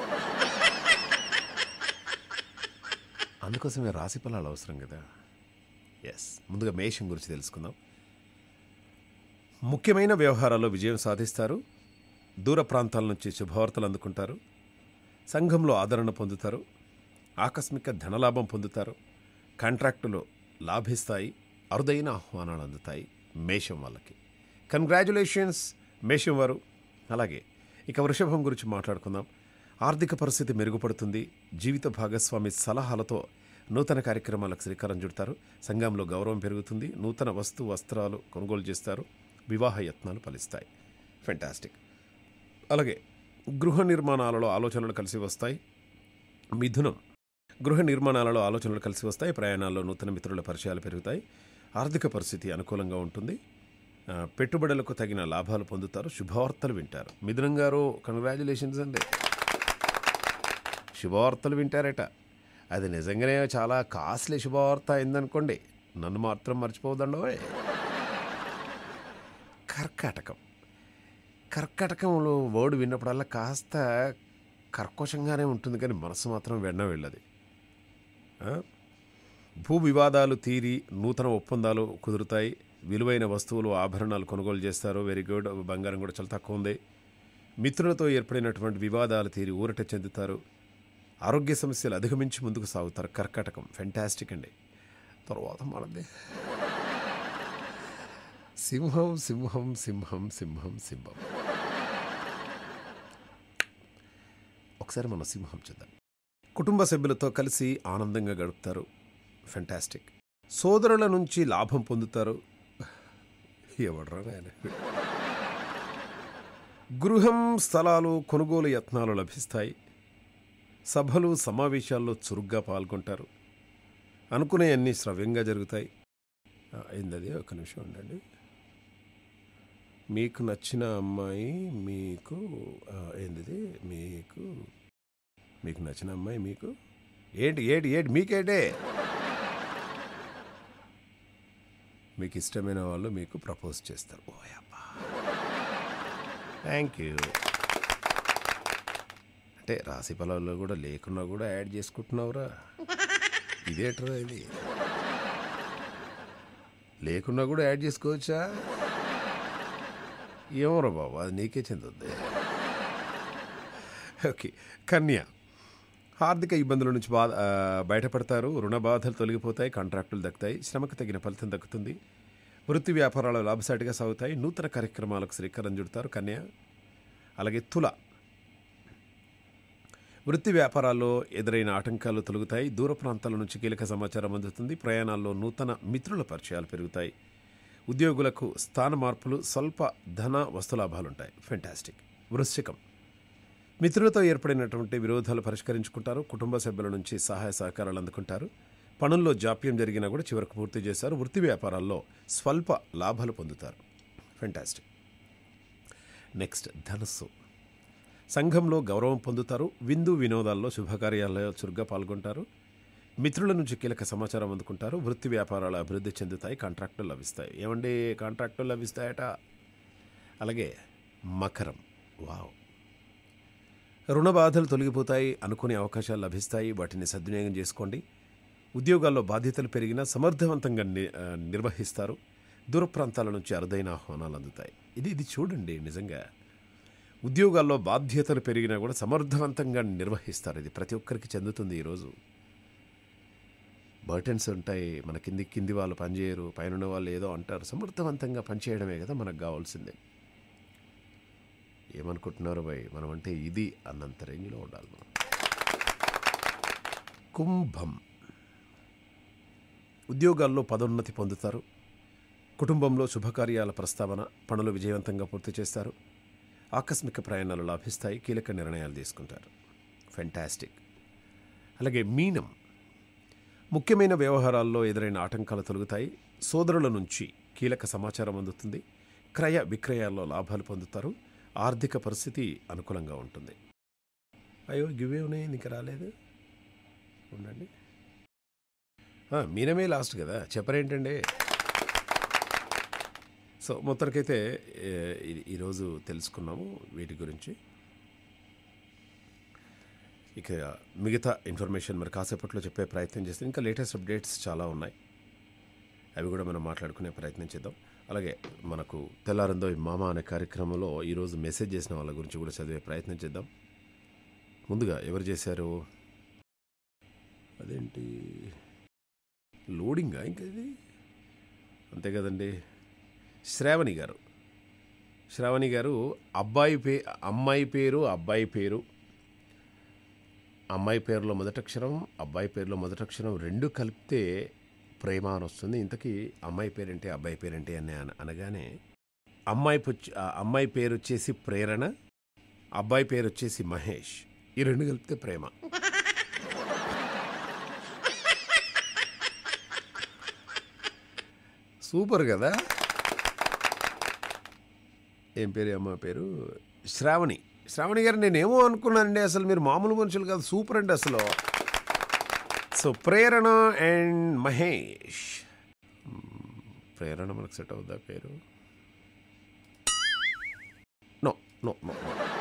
అందుకోసమే రాశి ఫలాలు అవసరం కదా. ఎస్, ముందుగా మేషం గురించి తెలుసుకుందాం. ముఖ్యమైన వ్యవహారాల్లో విజయం సాధిస్తారు, దూర ప్రాంతాల నుంచి శుభవార్తలు అందుకుంటారు, సంఘంలో ఆదరణ పొందుతారు, ఆకస్మిక ధనలాభం పొందుతారు, కాంట్రాక్టులు లాభిస్తాయి, అరుదైన ఆహ్వానాలు అందుతాయి మేషం వాళ్ళకి. కంగ్రాచ్యులేషన్స్ మేషం వారు. అలాగే ఇక వృషభం గురించి మాట్లాడుకుందాం. ఆర్థిక పరిస్థితి మెరుగుపడుతుంది, జీవిత భాగస్వామి సలహాలతో నూతన కార్యక్రమాలకు శ్రీకారం చుడతారు, సంఘంలో గౌరవం పెరుగుతుంది, నూతన వస్తు వస్త్రాలు కొనుగోలు చేస్తారు, వివాహ యత్నాలు ఫలిస్తాయి. ఫెంటాస్టిక్. అలాగే గృహ నిర్మాణాలలో ఆలోచనలు కలిసి వస్తాయి. మిథునం, గృహ నిర్మాణాలలో ఆలోచనలు కలిసి వస్తాయి, ప్రయాణాల్లో నూతన మిత్రుల పరిచయాలు పెరుగుతాయి, ఆర్థిక పరిస్థితి అనుకూలంగా ఉంటుంది, పెట్టుబడులకు తగిన లాభాలు పొందుతారు, శుభవార్తలు వింటారు. మిథునం గారు కంగ్రాచ్యులేషన్స్ అండి, శుభవార్తలు వింటారట. అది నిజంగానే చాలా కాస్ట్లీ శుభవార్త అయిందనుకోండి, నన్ను మాత్రం మర్చిపోదండో. కర్కాటకం, కర్కాటకంలో వర్డ్ విన్నప్పుడల్లా కాస్త కర్కోశంగానే ఉంటుంది, కానీ మనసు మాత్రం వెన్న వెళ్ళదు. భూ వివాదాలు తీరి నూతన ఒప్పందాలు కుదురుతాయి, విలువైన వస్తువులు ఆభరణాలు కొనుగోలు చేస్తారు. Very good. బంగారం కూడా చాలా తక్కువ ఉంది. మిత్రులతో ఏర్పడినటువంటి వివాదాలు తీరి ఊరట చెందుతారు, ఆరోగ్య సమస్యలు అధిగమించి ముందుకు సాగుతారు. కర్కాటకం ఫెంటాస్టిక్ అండి. తర్వాత మనది సింహం సింహం సింహం సింహం సింహం ఒకసారి మన సింహం చూద్దాం. కుటుంబ సభ్యులతో కలిసి ఆనందంగా గడుపుతారు. ఫెంటాస్టిక్. సోదరుల నుంచి లాభం పొందుతారు. ఎవడరా నాయన. గృహం, స్థలాలు కొనుగోలు యత్నాలు లభిస్తాయి. సభలు, సమావేశాల్లో చురుగ్గా పాల్గొంటారు. అనుకునే అన్నీ శ్రవ్యంగా జరుగుతాయి. అయిందది, ఒక నిమిషం ఉండండి. మీకు నచ్చిన అమ్మాయి మీకు ఏంటిది మీకు మీకు నచ్చిన అమ్మాయి మీకు ఏంటి ఏంటి ఏంటి మీకేంటే మీకు ఇష్టమైన వాళ్ళు మీకు ప్రపోజ్ చేస్తారు. ఓ అబ్బా, థ్యాంక్ యూ. అంటే రాశి ఫలాల్లో కూడా లేకున్నా కూడా యాడ్ చేసుకుంటున్నావురా. ఇదేట్రా ఇది, లేకున్నా కూడా యాడ్ చేసుకోవచ్చా? ఏమోరా బాబు, అది నీకే చెందుద్ది. ఓకే. కన్య, ఆర్థిక ఇబ్బందుల నుంచి బా బయటపడతారు. రుణ బాధలు తొలగిపోతాయి. కాంట్రాక్టులు దక్కుతాయి. శ్రమకు తగిన ఫలితం దక్కుతుంది. వృత్తి వ్యాపారాలు లాభసాటిగా సాగుతాయి. నూతన కార్యక్రమాలకు శ్రీకారం చుడతారు కన్య. అలాగే తుల, వృత్తి వ్యాపారాల్లో ఎదురైన ఆటంకాలు తొలగుతాయి. దూర ప్రాంతాల నుంచి కీలక సమాచారం అందుతుంది. ప్రయాణాల్లో నూతన మిత్రుల పరిచయాలు పెరుగుతాయి. ఉద్యోగులకు స్థాన మార్పులు, స్వల్ప ధన వస్తులాభాలుంటాయి. ఫెంటాస్టిక్. వృశ్చికం, మిత్రులతో ఏర్పడినటువంటి విరోధాలు పరిష్కరించుకుంటారు. కుటుంబ సభ్యుల నుంచి సహాయ సహకారాలు అందుకుంటారు. పనుల్లో జాప్యం జరిగినా కూడా చివరకు పూర్తి చేశారు. వృత్తి వ్యాపారాల్లో స్వల్ప లాభాలు పొందుతారు. ఫెంటాస్టిక్. నెక్స్ట్ ధనస్సు, సంఘంలో గౌరవం పొందుతారు. విందు వినోదాల్లో శుభకార్యాల్లో చురుగ్గా పాల్గొంటారు. మిత్రుల నుంచి కీలక సమాచారం అందుకుంటారు. వృత్తి వ్యాపారాలు అభివృద్ధి చెందుతాయి. కాంట్రాక్టులు లభిస్తాయి. ఏమండి, కాంట్రాక్టులు లభిస్తాయట. అలాగే మకరం, వావ్, రుణ బాధలు తొలగిపోతాయి. అనుకునే అవకాశాలు లభిస్తాయి. వాటిని సద్వినియోగం చేసుకోండి. ఉద్యోగాల్లో బాధ్యతలు పెరిగినా సమర్థవంతంగా నిర్వహిస్తారు. దూర ప్రాంతాల నుంచి అరుదైన ఆహ్వానాలు అందుతాయి. ఇది ఇది చూడండి, నిజంగా ఉద్యోగాల్లో బాధ్యతలు పెరిగినా కూడా సమర్థవంతంగా నిర్వహిస్తారు. ఇది ప్రతి ఒక్కరికి చెందుతుంది. ఈరోజు బర్టన్స్ ఉంటాయి. మన కింది కింది వాళ్ళు పనిచేయరు, పైన వాళ్ళు ఏదో అంటారు. సమర్థవంతంగా పనిచేయడమే కదా మనకు కావాల్సిందే. ఏమనుకుంటున్నారు భయ్, మనం అంటే ఇది అన్నంత రేంజ్లో ఉండాలి మనం. కుంభం, ఉద్యోగాల్లో పదోన్నతి పొందుతారు. కుటుంబంలో శుభకార్యాల ప్రస్తావన, పనులు విజయవంతంగా పూర్తి చేస్తారు. ఆకస్మిక ప్రయాణాలు లాభిస్తాయి. కీలక నిర్ణయాలు తీసుకుంటారు. ఫెంటాస్టిక్. అలాగే మీనం, ముఖ్యమైన వ్యవహారాల్లో ఎదురైన ఆటంకాలు తొలగుతాయి. సోదరుల నుంచి కీలక సమాచారం అందుతుంది. క్రయ విక్రయాల్లో లాభాలు పొందుతారు. ఆర్థిక పరిస్థితి అనుకూలంగా ఉంటుంది. అయ్యో గివే ఉన్నాయి, నీకు రాలేదు, ఉండండి. మీనమే లాస్ట్ కదా, చెప్పరేంటండి. సో మొత్తానికైతే ఈరోజు తెలుసుకున్నాము వీటి గురించి. ఇక మిగతా ఇన్ఫర్మేషన్ మరి కాసేపట్లో చెప్పే ప్రయత్నం చేస్తే, ఇంకా లేటెస్ట్ అప్డేట్స్ చాలా ఉన్నాయి, అవి కూడా మనం మాట్లాడుకునే ప్రయత్నం చేద్దాం. అలాగే మనకు తెల్లారిందో ఈ మామ అనే కార్యక్రమంలో ఈరోజు మెసేజ్ చేసిన వాళ్ళ గురించి కూడా చదివే ప్రయత్నం చేద్దాం. ముందుగా ఎవరు చేశారు, అదేంటి లోడింగా ఇంకా ఇది, అంతే కదండి. శ్రావణి గారు, శ్రావణి గారు అబ్బాయి పే అమ్మాయి పేరు అబ్బాయి పేరు అమ్మాయి పేరులో మొదటక్షరం, అబ్బాయి పేరులో మొదటక్షరం రెండు కలిపితే ప్రేమ అని వస్తుంది. ఇంతకీ అమ్మాయి పేరేంటి, అబ్బాయి పేరేంటి అని అనగానే అమ్మాయి అమ్మాయి పేరు వచ్చేసి ప్రేరణ, అబ్బాయి పేరు వచ్చేసి మహేష్. ఈ రెండు కలిపితే ప్రేమ. సూపర్ కదా. ఏం పేరు అమ్మ పేరు? శ్రావణి. శ్రావణి గారు నేనేమో అనుకున్నానండి, అసలు మీరు మామూలు మనుషులు కాదు, సూపర్ అండి అసలు. So Prerana and Mahesh. ప్రేరణ మనకు సెట్ అవుద్దా పేరు? No no no.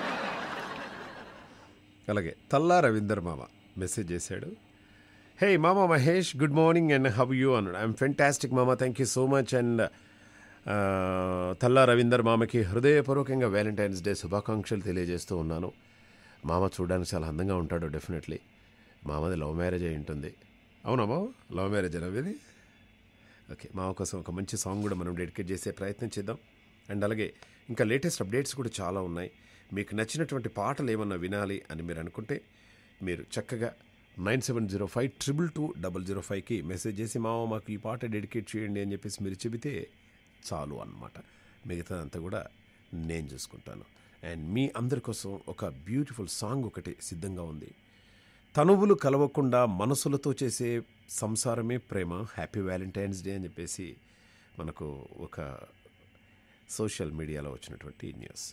అలాగే తల్లా రవీందర్ మామ మెసేజ్ చేశాడు. హే మామ Mahesh, good morning and how you అన్నాడు. ఐఎమ్ ఫెంటాస్టిక్ మామ, thank you so much. And Talla Ravinder మామకి హృదయపూర్వకంగా వ్యాలంటైన్స్ డే శుభాకాంక్షలు తెలియజేస్తూ ఉన్నాను. మామ చూడడానికి చాలా అందంగా ఉంటాడు డెఫినెట్లీ. మామది లవ్ మ్యారేజ్ అయి ఉంటుంది. అవునా మామ, లవ్ మ్యారేజ్ అనేది? ఓకే, మామ కోసం ఒక మంచి సాంగ్ కూడా మనం డెడికేట్ చేసే ప్రయత్నం చేద్దాం. అండ్ అలాగే ఇంకా లేటెస్ట్ అప్డేట్స్ కూడా చాలా ఉన్నాయి. మీకు నచ్చినటువంటి పాటలు ఏమన్నా వినాలి అని మీరు అనుకుంటే మీరు చక్కగా nine seven zero five triple two double zero ఫైవ్కి మెసేజ్ చేసి మామ మాకు ఈ పాట డెడికేట్ చేయండి అని చెప్పేసి మీరు చెబితే చాలు అన్నమాట. మిగతాదంతా కూడా నేను చూసుకుంటాను. అండ్ మీ అందరి కోసం ఒక బ్యూటిఫుల్ సాంగ్ ఒకటి సిద్ధంగా ఉంది. తనువులు కలవకుండా మనసులతో చేసే సంసారమే ప్రేమ, హ్యాపీ వ్యాలంటైన్స్ డే అని చెప్పేసి మనకు ఒక సోషల్ మీడియాలో వచ్చినటువంటి న్యూస్.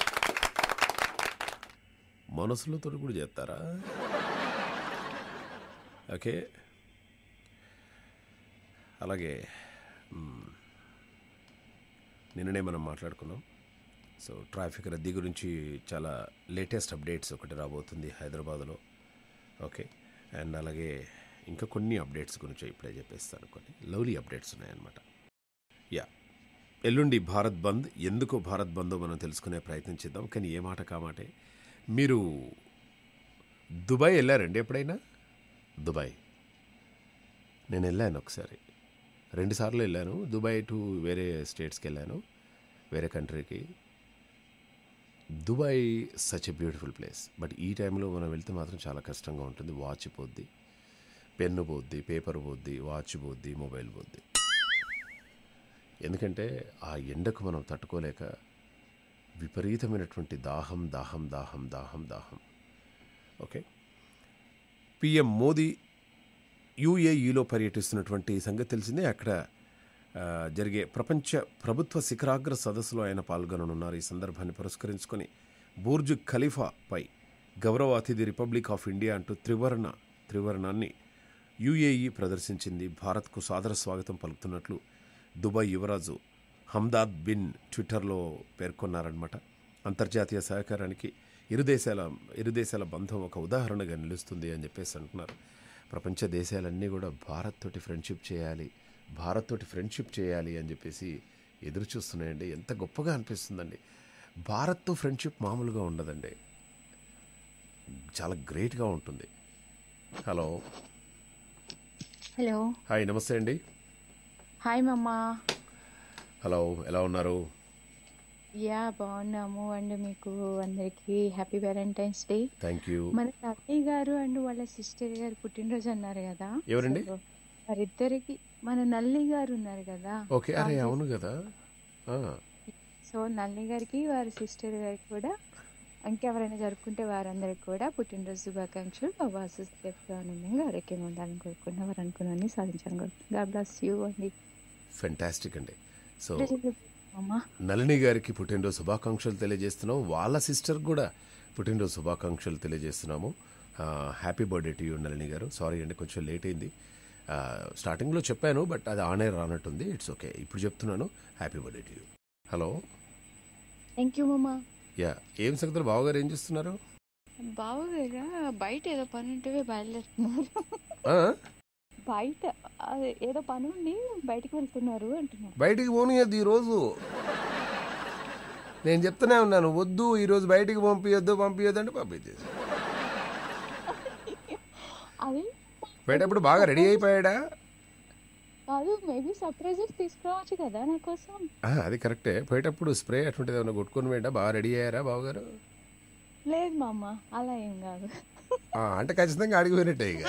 మనసులతో కూడా చేస్తారా? ఓకే. అలాగే నిన్ననే మనం మాట్లాడుకున్నాం. సో ట్రాఫిక్ రద్దీ గురించి చాలా లేటెస్ట్ అప్డేట్స్ ఒకటి రాబోతుంది హైదరాబాద్లో. ఓకే. అండ్ అలాగే ఇంకా కొన్ని అప్డేట్స్ గురించి ఇప్పుడే చెప్పేస్తాను. కొన్ని లవ్లీ అప్డేట్స్ ఉన్నాయన్నమాట. యా, ఎల్లుండి భారత్ బంద్. ఎందుకు భారత్ బంద్ మనం తెలుసుకునే ప్రయత్నం చేద్దాం. కానీ ఏ మాట కామాటే, మీరు దుబాయ్ వెళ్ళారండి ఎప్పుడైనా? దుబాయ్ నేను వెళ్ళాను ఒకసారి, రెండుసార్లు వెళ్ళాను. దుబాయ్ టు వేరే స్టేట్స్కి వెళ్ళాను, వేరే కంట్రీకి. Dubai such a beautiful place. But ఈ టైంలో మనం వెళ్తే మాత్రం చాలా కష్టంగా ఉంటుంది. వాచ్ పోద్ది, పెన్ను పోద్ది, పేపర్ పోద్ది, వాచ్ పోద్ది, మొబైల్ పోద్ది. ఎందుకంటే ఆ ఎండకు మనం తట్టుకోలేక విపరీతమైనటువంటి దాహం దాహం దాహం దాహం దాహం ఓకే. పిఎం మోదీ యూఏఈలో పర్యటిస్తున్నటువంటి సంగతి తెలిసిందే. అక్కడ జరిగే ప్రపంచ ప్రభుత్వ శిఖరాగ్ర సదస్సులో ఆయన పాల్గొననున్నారు. ఈ సందర్భాన్ని పురస్కరించుకొని బుర్జ్ ఖలీఫాపై గౌరవ అతిథి రిపబ్లిక్ ఆఫ్ ఇండియా అంటూ త్రివర్ణ త్రివర్ణాన్ని యూఏఈ ప్రదర్శించింది. భారత్కు సాదర స్వాగతం పలుకుతున్నట్లు దుబాయ్ యువరాజు హమ్దాద్ బిన్ ట్విట్టర్లో పేర్కొన్నారనమాట. అంతర్జాతీయ సహకారానికి ఇరు దేశాల ఇరు దేశాల బంధం ఒక ఉదాహరణగా నిలుస్తుంది అని చెప్పేసి అంటున్నారు. ప్రపంచ దేశాలన్నీ కూడా భారత్ తోటి ఫ్రెండ్షిప్ చేయాలి, భారత్ తోటి ఫ్రెండ్షిప్ చేయాలి అని చెప్పేసి ఎదురు చూస్తున్నాయండి. ఎంత గొప్పగా అనిపిస్తుందండి. భారత్తో ఫ్రెండ్షిప్ మామూలుగా ఉండదండి, చాలా గ్రేట్గా ఉంటుంది. హలో హలో హాయ్, నమస్తే అండి. హాయ్ మమ్మా. హలో, ఎలా ఉన్నారు? యా బాగున్నాము అండ్ మీకు అందరికీ happy Valentine's day. Thank you. మన తాతయ్య గారు అండ్ వాళ్ళ సిస్టర్ గారు పుట్టినరోజు అన్నారు కదా. ఎవరండి? సో వారిద్దరికి మన నల్లి గారు ఉన్నారు కదా. ఓకే. అరే అవును కదా. సో నల్లి గారికి వారి సిస్టర్ గారికి కూడా ఇంకెవరైనా జరుపుకుంటే వారందరికి కూడా పుట్టినరోజు శుభాకాంక్షలు. వాసు సేఫ్గా ఆనందంగా ఆరోగ్యంగా ఉండాలని కోరుకున్న వారు అనుకున్నాన్ని సాధించాలని కోరుకుంటున్నాను. గాడ్ బ్లెస్ యూ అండి. ఫెంటాస్టిక్ అండి. సో అమ్మా నళిని గారికి పుట్టినరోజు శుభాకాంక్షలు తెలియజేస్తున్నాము. వాళ్ళ సిస్టర్ కూడా పుట్టినరోజు శుభాకాంక్షలు తెలియజేస్తున్నాము. Happy birthday to you Nalini గారు. సారీ అండి, కొంచెం లేట్ అయింది. స్టార్టింగ్లో చెప్పాను బట్ అది ఆన్ ఎయిర్ రానట్టుంది. ఇట్స్ ఓకే, ఇప్పుడు చెప్తున్నాను. Happy birthday to you. Hello. Thank you మమ్మా. యా, ఏం సంగతులు? బావగారు ఏం చేస్తున్నారు? బావగారా బయట ఏదో పని ఉంటే బయలుదేరుతున్నారు. బయట అదే ఏదో పని ఉండి బయటికి వెళ్తున్నారు అంటున్నారు. బయటికి పోనీయద్దు ఈరోజు. నేను చెప్తూనే ఉన్నాను, వద్దు ఈరోజు బయటికి పంపించొద్దు పంపించొద్దు అంటే పంపించేసి. అది బయటప్పుడు బాగా రెడీ అయిపోయాడా? కాదు, మేబీ సర్ప్రైజెస్ తీసుకురావచ్చు కదా నా కోసం. అది కరెక్టే. పోయేటప్పుడు స్ప్రే అటువంటిది ఏమైనా కొట్టుకొని పోయిందా? బాగా రెడీ అయ్యారా బావగారు? లేదు మా అమ్మ, అలా ఏం కాదు. అంటే ఖచ్చితంగా అడిగి పోయినట్టే ఇక.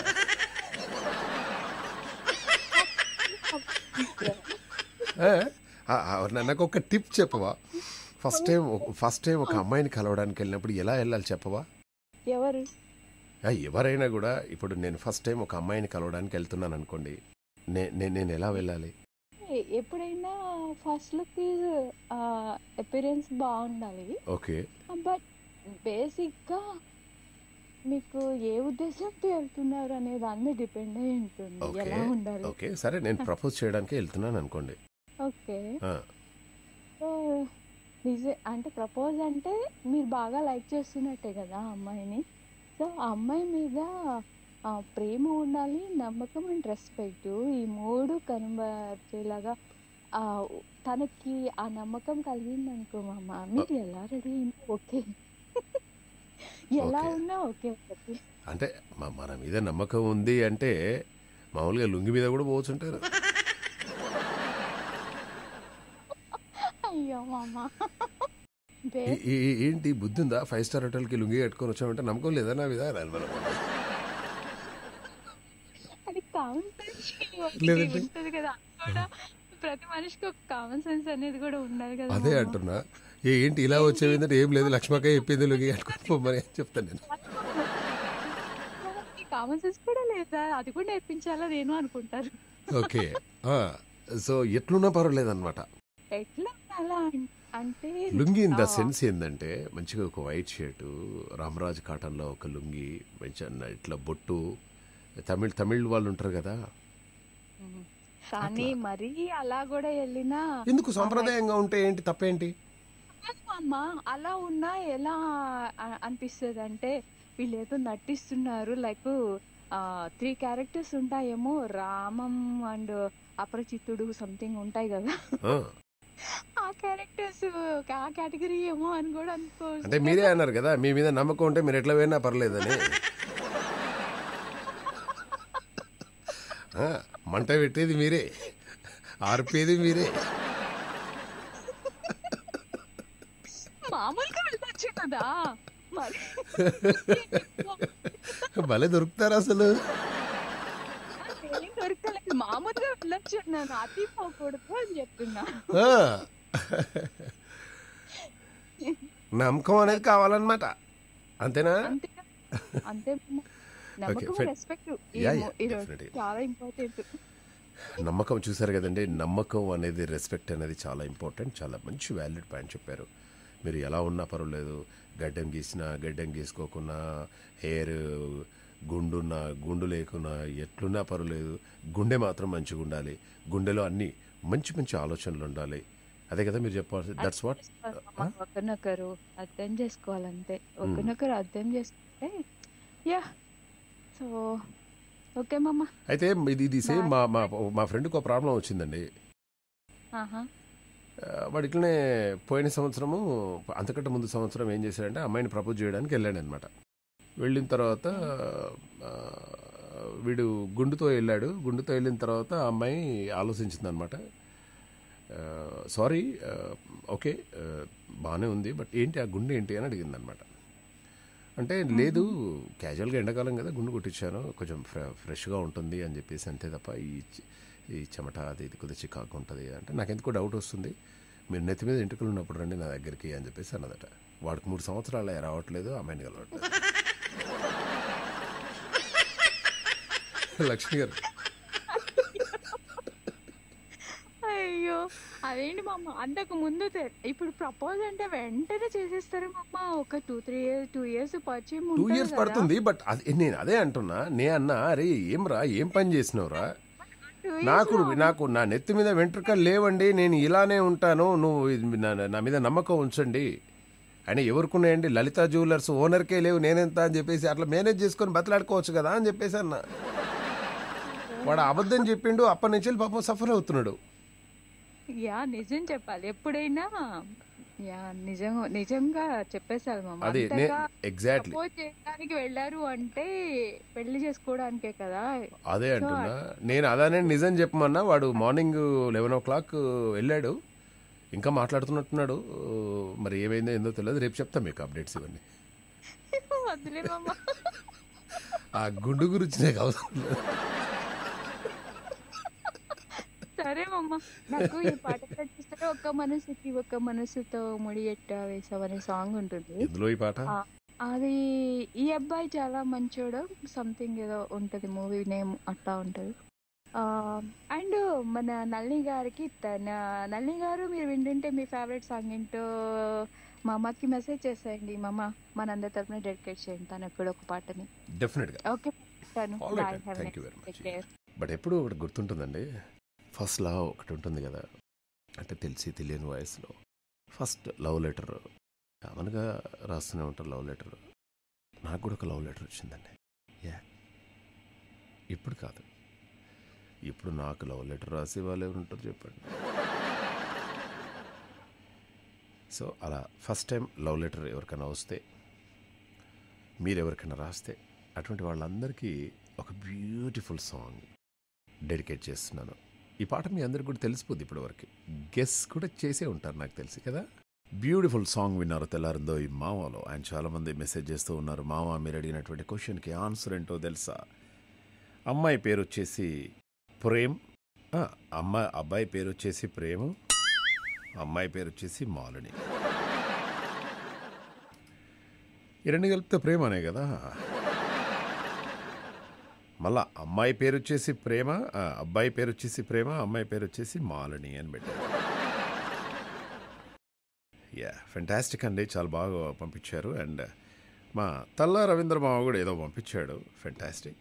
నాకు ఒక టిప్ చెప్పవా? ఫస్ట్ టైం ఫస్ట్ టైం ఒక అమ్మాయిని కలవడానికి వెళ్ళినప్పుడు ఎలా వెళ్ళాలి చెప్పవా? ఎవరు ఎవరైనా కూడా ఇప్పుడు నేను ఫస్ట్ టైం ఒక అమ్మాయిని కలవడానికి వెళ్తున్నాను అనుకోండి, నేను నేను ఎలా వెళ్ళాలి? ఎప్పుడైనా ఫస్ట్ లుక్ అపిరెన్స్ బాగుండాలి. ఓకే. బట్ బేసిక్ గా మీకు ఏ ఉద్దేశంతో వెళ్తున్నారు అనే దాని మీద డిపెండ్ అయి ఉంటుంది ఎలా ఉండాలి. ఓకే సరే, నేను ప్రపోజ్ చేయడానికి వెళ్తున్నాను అనుకోండి. ఓకే. సో అంటే ప్రపోజ్ అంటే మీరు బాగా లైక్ చేస్తున్నట్టే కదా అమ్మాయిని. సో ఆ అమ్మాయి మీద ప్రేమ ఉండాలి, నమ్మకం అండ్ రెస్పెక్ట్, ఈ మూడు కనబడేలాగా తనకి ఆ నమ్మకం కలిగింది అనుకో మామ, మీరు ఎలా రెడీ అయినా ఓకే, ఎలా ఉన్నా ఓకే. అంటే మన మీద నమ్మకం ఉంది అంటే మామూలుగా లుంగి మీద కూడా పోవచ్చుంటారు. అయ్యో మామ, బే ఏ- ఏ- ఏ- ఏంటి బుద్ధి ఉందా ఫైవ్ స్టార్ హోటల్కి లుంగి కట్టుకొని వచ్చామంటే నమ్మకం లేదా నా మీద అనాలి మనం. అది కామన్ సెన్స్ ఒకటి లేదంటే ఉంటది కదా. అది కూడా ప్రతి మనిషికి ఒక కామన్ సెన్స్ అనేది కూడా ఉండాలి కదా అదే మామ. అంటున్నా. ఏ ఏంటి ఇలా వచ్చేవిందంటే ఏం లేదు లక్ష్మక్క చెప్పింది లుంగి కట్టుకొని పోమని అని చెప్తాను నేను. ఈ కామన్ సెన్స్ కూడా లేదా, అది కూడా నేర్పించాలా నేను అనుకుంటారు. ఓకే. సో ఎట్లున్నా పర్వాలేదు అనమాట. ఎట్లా అలా అన్- అంటే లుంగి ఇన్ ఆ, ద సెన్స్ ఏంటంటే మంచిగా ఒక వైట్ షర్టు రామరాజ్ కాటన్లో ఒక లుంగి మంచిగా ఇట్లా బొట్టు తమిళ్ తమిళ్ వాళ్ళు ఉంటారు కదా ఉమ్. కానీ అట్లా. మరీ అలా కూడా వెళ్ళినా ఎందుకు అమ్మాయి సాంప్రదాయంగా ఉంటే ఏంటి తప్పేంటి? కాదు అమ్మ, అలా ఉన్నా ఎలా అ- అనిపిస్తుంది అంటే వీళ్ళు ఏదో నటిస్తున్నారు. లైక్ త్రీ క్యారెక్టర్స్ ఉంటాయేమో, రామం అండ్ అపరిచితుడు సంథింగ్ ఉంటాయి కదా. ఆ, ఆ క్యారెక్టర్స్ ఆ కేటగిరీ ఏమో అని కూడా అనుకోవచ్చు అంటే మీరే కదా. అన్నారు కదా మీ మీద నమ్మకం ఉంటే మీరు ఎట్లా పోయినా పర్లేదని. ఆ, మంట పెట్టేది మీరే, ఆర్పేది మీరే. మామూలుగా వెళ్ళొచ్చు కదా మరి. భలే దొరుకుతారు అసలు. ఏం దొరకలేదు, మామూలుగా వెళ్ళొచ్చు, నేను అతి పోకూడదు అని చెప్తున్నా. ఆ, నమ్మకం అనేది కావాలన్నమాట. అంతేనా? అంతే కదా. అంతే అమ్మ. ఓకే నమ్మకం ఫైన్. రెస్పెక్ట్ యా ఈ యా మొ- ఈ రోజు డెఫినెట్లీ. చాలా ఇంపార్టెంట్. నమ్మకం చూసారు కదండి. నమ్మకం అనేది రెస్పెక్ట్ అనేది చాలా ఇంపార్టెంట్. చాలా మంచి వ్యాలిడ్ పాయింట్ చెప్పారు. మీరు ఎలా ఉన్నా పర్వాలేదు, గడ్డం గీసినా గడ్డం గీసుకోకున్నా, హెయిర్ గుండున్నా గుండు లేకున్నా, ఎట్లున్నా పర్వాలేదు, గుండె మాత్రం మంచిగా ఉండాలి. గుండెలో అన్ని మంచి మంచి ఆలోచనలు ఉండాలి. అదే కదా మీరు చెప్పాల్సి. దట్స్ అర్థం వాట్. చేసుకోవాలి ఒకరినొకరు అర్థం చేసుకోవాలంతే. ఒకరినొకరు అర్థం చేసుకుంటే యా. సో ఓకే మామ. అయితే ఇది ఇది సేమ్ బాయ్. మా మా మా ఫ్రెండ్కి ఒక ప్రాబ్లం వచ్చిందండి. ఆహా. ఆ, వాడు ఇట్లనే పోయిన సంవత్సరము అంతకంటే ముందు సంవత్సరం ఏం చేశాడంటే అమ్మాయిని ప్రపోజ్ చేయడానికి వెళ్ళాడు అనమాట. వెళ్ళిన తర్వాత ఆ, వీడు గుండుతో వెళ్ళాడు. గుండుతో వెళ్ళిన తర్వాత ఆ అమ్మాయి ఆలోచించింది అనమాట. సారీ, ఓకే, బాగానే ఉంది, బట్ ఏంటి ఆ గుండు ఏంటి అని అడిగింది అనమాట. అంటే లేదు, క్యాజువల్గా ఎండాకాలం కదా గుండు కొట్టించాను, కొంచెం ఫ్రె ఫ్రెష్గా ఉంటుంది అని చెప్పేసి, అంతే తప్ప ఈ చి- ఈ చెమట అది ఇది కొద్దిగా చికాకు ఉంటుంది అంటే నాకెందుకో డౌట్ వస్తుంది, మీరు నెత్తి మీద ఎంటుకలు ఉన్నప్పుడు రండి నా దగ్గరికి అని చెప్పేసి అన్నదట. వాడికి మూడు సంవత్సరాలు రావట్లేదు, అమ్మాయిని కలవట్లేదు. లక్ష్మి గారు అయ్యో, అదేంటి మామ అంతకు ముందు తె- ఇప్పుడు ప్రపోజ్ అంటే వెంటనే చేసేస్తారు మామ. ఒక two three years two years పరిచయం టూ ఉంటుంది ఇయర్స్ కదా. పడుతుంది, బట్ అది నేను అదే అంటున్నా. నే అన్నా అరే ఏం రా, ఏం పని చేసినావురా, టూ ఇయర్స్ నాకు లో నాకు నా నెత్తి మీద వెంట్రుకలు లేవండి, నేను ఇలానే ఉంటాను, నువ్వు ఇది నా నా మీద నమ్మకం ఉంచండి అని. ఎవరుకున్నాయండి, లలిత జ్యువెలర్స్ ఓనర్కే లేవు, నేనెంత అని చెప్పేసి అట్లా మేనేజ్ చేసుకొని బతలాడుకోవచ్చు కదా అని చెప్పేసి అన్న. వాడు అబద్ధం చెప్పిండు, అప్పటి నుంచి వెళ్ళి పాపం సఫర్ అవుతున్నాడు. యా నిజం చెప్పాలి ఎప్పుడైనా. యా నిజం నిజంగా చెప్పేశారు మామ. అది నే అంతగా ఎగ్జాక్ట్లీ ప్రపోజ్ చేయడానికి వెళ్ళారు అంటే పెళ్లి చేసుకోవడానికే కదా. అదే సో అంటున్నా నేను. అదనే నిజం చెప్పమన్నా. వాడు మార్నింగ్ లెవెన్ ఓ క్లాక్ వెళ్ళాడు, ఇంకా మాట్లాడుతున్నట్టున్నాడు. మరి ఏమైందో ఏందో తెలియదు, రేపు చెప్తా మీకు అప్డేట్స్ ఇవన్నీ. వదిలే మామ. ఆ గుండు గురించి నాకు అవసరం లేదు. సరే మామ, నాకు ఈ పాట చూస్తే ఒక్క మనసుకి ఒక్క మనసుతో ముడి ఎట్ట వేసావనే సాంగ్ ఉంటుంది. ఎందులో ఈ పాట? ఆ, అది ఈ అబ్బాయి చాలా మంచోడు సంథింగ్ ఏదో ఉంటది, మూవీ నేమ్ అట్టా ఉంటది. అండ్ మన నళిని గారికి, తన నళిని గారు మీరు వింటుంటే మీ ఫేవరెట్ సాంగ్ ఏంటో మా అమ్మకి మెసేజ్ చేసేయండి మామ, మనందరి తరపున డెడికేట్ చేయండి తనకు కూడా ఒక పాటని. డెఫినెట్గా. ఓకే తను all bye, right, have thank you very take much. Care. But ఎప్పుడు ఒకటి గుర్తుంటుందండి, ఫస్ట్ లవ్ ఒకటి ఉంటుంది కదా, అంటే తెలిసి తెలియని వయసులో ఫస్ట్ లవ్ లెటర్ కామన్గా రాస్తూనే ఉంటారు. లవ్ లెటర్ నాకు కూడా ఒక లవ్ లెటర్ వచ్చిందండి. యా, ఇప్పుడు కాదు, ఇప్పుడు నాకు లవ్ లెటర్ రాసే వాళ్ళు ఎవరు ఉంటారు చెప్పండి. సో అలా ఫస్ట్ టైం లవ్ లెటర్ ఎవరికైనా వస్తే, మీరు ఎవరికైనా రాస్తే, అటువంటి వాళ్ళందరికీ ఒక బ్యూటిఫుల్ సాంగ్ డెడికేట్ చేస్తున్నాను. ఈ పాట మీ అందరికి కూడా తెలిసిపోద్ది, ఇప్పటివరకు గెస్ కూడా చేసే ఉంటారు నాకు తెలిసి కదా. బ్యూటిఫుల్ సాంగ్ విన్నారు తెల్లారిందో ఈ మామలో. ఆయన చాలామంది మెసేజ్ చేస్తూ ఉన్నారు. మామ మీరు అడిగినటువంటి క్వశ్చన్కి ఆన్సర్ ఏంటో తెలుసా? అమ్మాయి పేరు వచ్చేసి ప్రేమ్, ఆ, అమ్మాయి అబ్బాయి పేరు వచ్చేసి ప్రేమ్, అమ్మాయి పేరు వచ్చేసి మాలిని. ఈ రెండు కలిపితే ప్రేమ అనే కదా. మళ్ళా అమ్మాయి పేరు వచ్చేసి ప్రేమ, ఆ, అబ్బాయి పేరు వచ్చేసి ప్రేమ, అమ్మాయి పేరు వచ్చేసి మాలిని అని పెట్టారు. యా ఫెంటాస్టిక్ అండి, చాలా బాగా పంపించారు. అండ్ మా తల్లా రవీంద్ర మామ కూడా ఏదో పంపించాడు, ఫెంటాస్టిక్.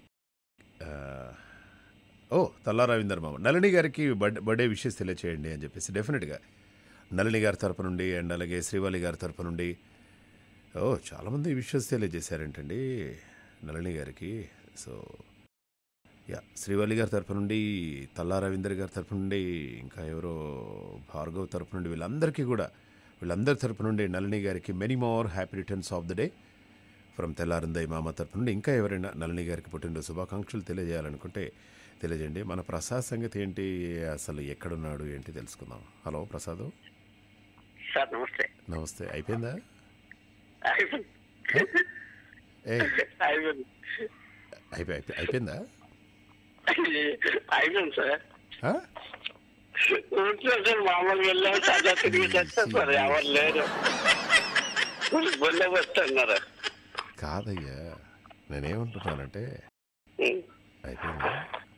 ఓ తల్లా రవీంద్ర మామ నళిని గారికి బర్త్ బర్త్డే విషెస్ తెలియచేయండి అని చెప్పేసి డెఫినెట్గా నళిని గారి తరపు నుండి అండ్ అలాగే శ్రీవల్లి గారి తరపు నుండి ఓ చాలామంది విషెస్ తెలియజేశారేంటండి నళిని గారికి. సో యా శ్రీవల్లి గారి తరపు నుండి, తల్లా రవీందర్ గారి తరపు నుండి, ఇంకా ఎవరో భార్గవ్ తరపు నుండి, వీళ్ళందరికీ కూడా వీళ్ళందరి తరపు నుండి నళిని గారికి many more happy returns of the day from తెల్లారిందయ్య మామ తరపు నుండి. ఇంకా ఎవరైనా నళిని గారికి పుట్టినరోజు శుభాకాంక్షలు తెలియజేయాలనుకుంటే తెలియజేయండి. మన ప్రసాద్ సంగతి ఏంటి, అసలు ఎక్కడున్నాడు ఏంటి తెలుసుకుందాం. హలో ప్రసాద్ సార్ నమస్తే. నమస్తే. అయిపోయిందా? ఏ అయిపోయి అయిపోయిందా? అయిపోయింది సార్. ఆ? సార్ మామూలుగా వెళ్ళాము, సదా తిరిగి తెచ్చారు సార్, ఎవరు లేరు, బందోబస్తు అన్నారు. కాదయ్యా నేనేమంటున్నానంటే అయిపోయిందా?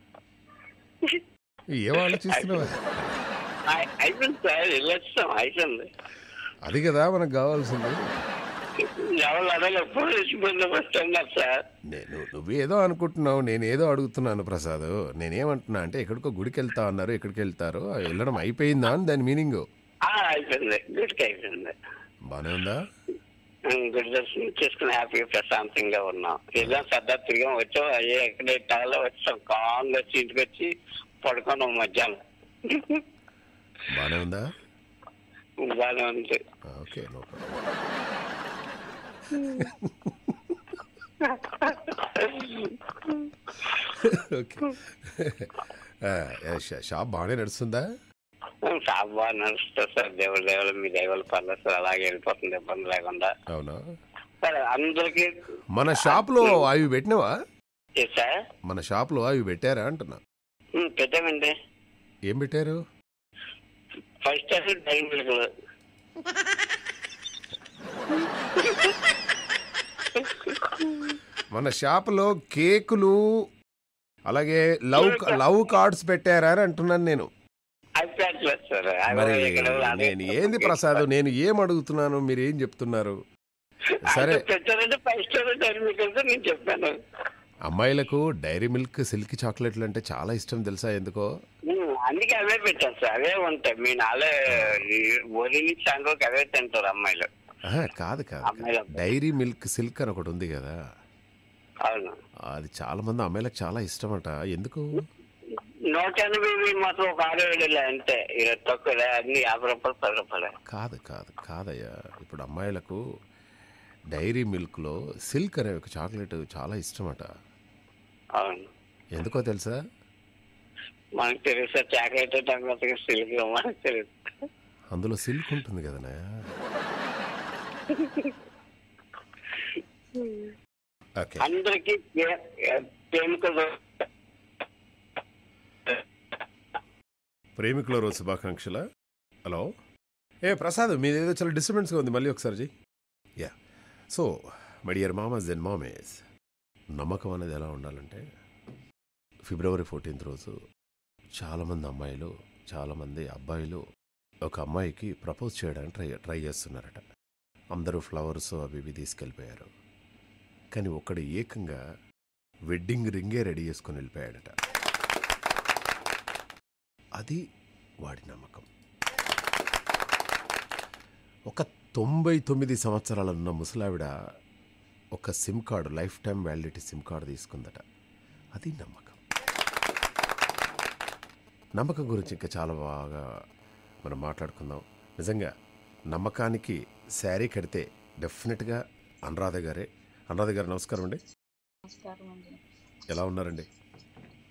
ఏం ఆలోచిస్తున్నావా? అయిపోయింది సార్, వెళ్ళొచ్చాం, అయిపోయింది. అది కదా మనకు కావాల్సింది. ఎవరు అడగ పోలీసు బందోబస్తు అన్నారు సార్. నేను నువ్వేదో అనుకుంటున్నావు, నేను ఏదో అడుగుతున్నాను ప్రసాద్. నేనేమంటున్నా అంటే ఎక్కడికో గుడికి వెళ్తా అన్నారు, ఎక్కడికి వెళ్తారో వెళ్ళడం అయిపోయిందా అని దాని మీనింగ్. అయిపోయింది, గుడికి అయిపోయింది. బానే ఉందా? గుడి దర్శనం చేసుకుని హ్యాపీగా ప్రశాంతంగా ఉన్నాం. ఏదో సరదా తిరిగాం, వచ్చాం, అయ్యే ఎక్కడ టాలో వచ్చాం, కాంగా వచ్చి ఇంటికి వచ్చి పడుకున్నాం మధ్యాహ్నం. బానే ఉందా? బాగానే ఉంది. Okay no okay. షాప్ బాగానే నడుస్తుందా? షాప్ బాగా నడుస్తుంది సార్, దేవుడు దేవుడు మీ దైవాలు పర్లేదు సార్, అలాగే వెళ్ళిపోతుంది ఇబ్బంది లేకుండా. అవునా? సరే అందరికి మన షాప్ లో అవి పెట్టినవా? సార్ మన షాప్ లో అవి పెట్టారా అంటున్నా. పెట్టామండి. ఏం పెట్టారు? Five star dairy milk. మన షాపులో కేకులు అలాగే లవ్ లవ్ కార్డ్స్ పెట్టారా అని అంటున్నాను నేను. మరి నేను ఏంది ప్రసాద్, నేను ఏం అడుగుతున్నాను మీరు ఏం చెప్తున్నారు? సరే పెట్టారంటే ఫైవ్ స్టార్ డైరీ మిల్క్ అంటే నేను చెప్పాను. అమ్మాయిలకు డైరీ మిల్క్ సిల్క్ చాక్లెట్లు అంటే చాలా ఇష్టం తెలుసా ఎందుకో? అందుకే అవే పెట్టాను సార్, అవే ఉంటాయి. మీ నాలే ఓరి నుంచి అందులోకి అవే తింటారు అమ్మాయిలు. కాదు కాదు, డైరీ మిల్క్ సిల్క్ అని ఒకటి ఉంది కదా, అవును, అది చాలా మంది అమ్మాయిలకు చాలా ఇష్టం అంట. ఎందుకు? నూట ఎనభై మాత్రం ఒక ఆరు ఏడు అంతే, తక్కువ అన్ని యాభై రూపాయలు పది రూపాయలు. కాదు కాదు కాదయ్యా, ఇప్పుడు అమ్మాయిలకు డైరీ మిల్క్లో సిల్క్ అనే ఒక చాక్లెట్ చాలా ఇష్టం అట. అవును, ఎందుకో తెలుసా? మనకు తెలుసు సార్, చాక్లెట్ సిల్క్ మనకు తెలుసు. అందులో సిల్క్ ఉంటుంది కదనా. ఓకే, అందరికి ప్రేమికులు ప్రేమికుల రోజు శుభాకాంక్షల. హలో ఏ ప్రసాద్, మీది ఏదో చాలా డిస్టర్బెన్స్గా ఉంది, మళ్ళీ ఒకసారి ji. Yeah so my dear mamas and mamis, నమ్మకం అనేది ఎలా ఉండాలంటే ఫిబ్రవరి ఫోర్టీన్త్ రోజు చాలామంది అమ్మాయిలు చాలామంది అబ్బాయిలు ఒక అమ్మాయికి ప్రపోజ్ చేయడానికి ట్రై ట్రై చేస్తున్నారట. అందరూ ఫ్లవర్స్ అవి ఇవి తీసుకెళ్ళిపోయారు, కానీ ఒక్కడు ఏకంగా వెడ్డింగ్ రింగే రెడీ చేసుకొని వెళ్ళిపోయాడట. అది వాడి నమ్మకం. ఒక తొంభై తొమ్మిది సంవత్సరాలున్న ముసలావిడ ఒక SIM card, life time validity SIM card తీసుకుందట. అది నమ్మకం. నమ్మకం గురించి ఇంకా చాలా బాగా మనం మాట్లాడుకుందాం. నిజంగా నమ్మకానికి శారీ కడితే డెఫినెట్గా అనురాధ గారే. అనురాధ గారు నమస్కారం అండి. నమస్కారం అండి. ఎలా ఉన్నారండి?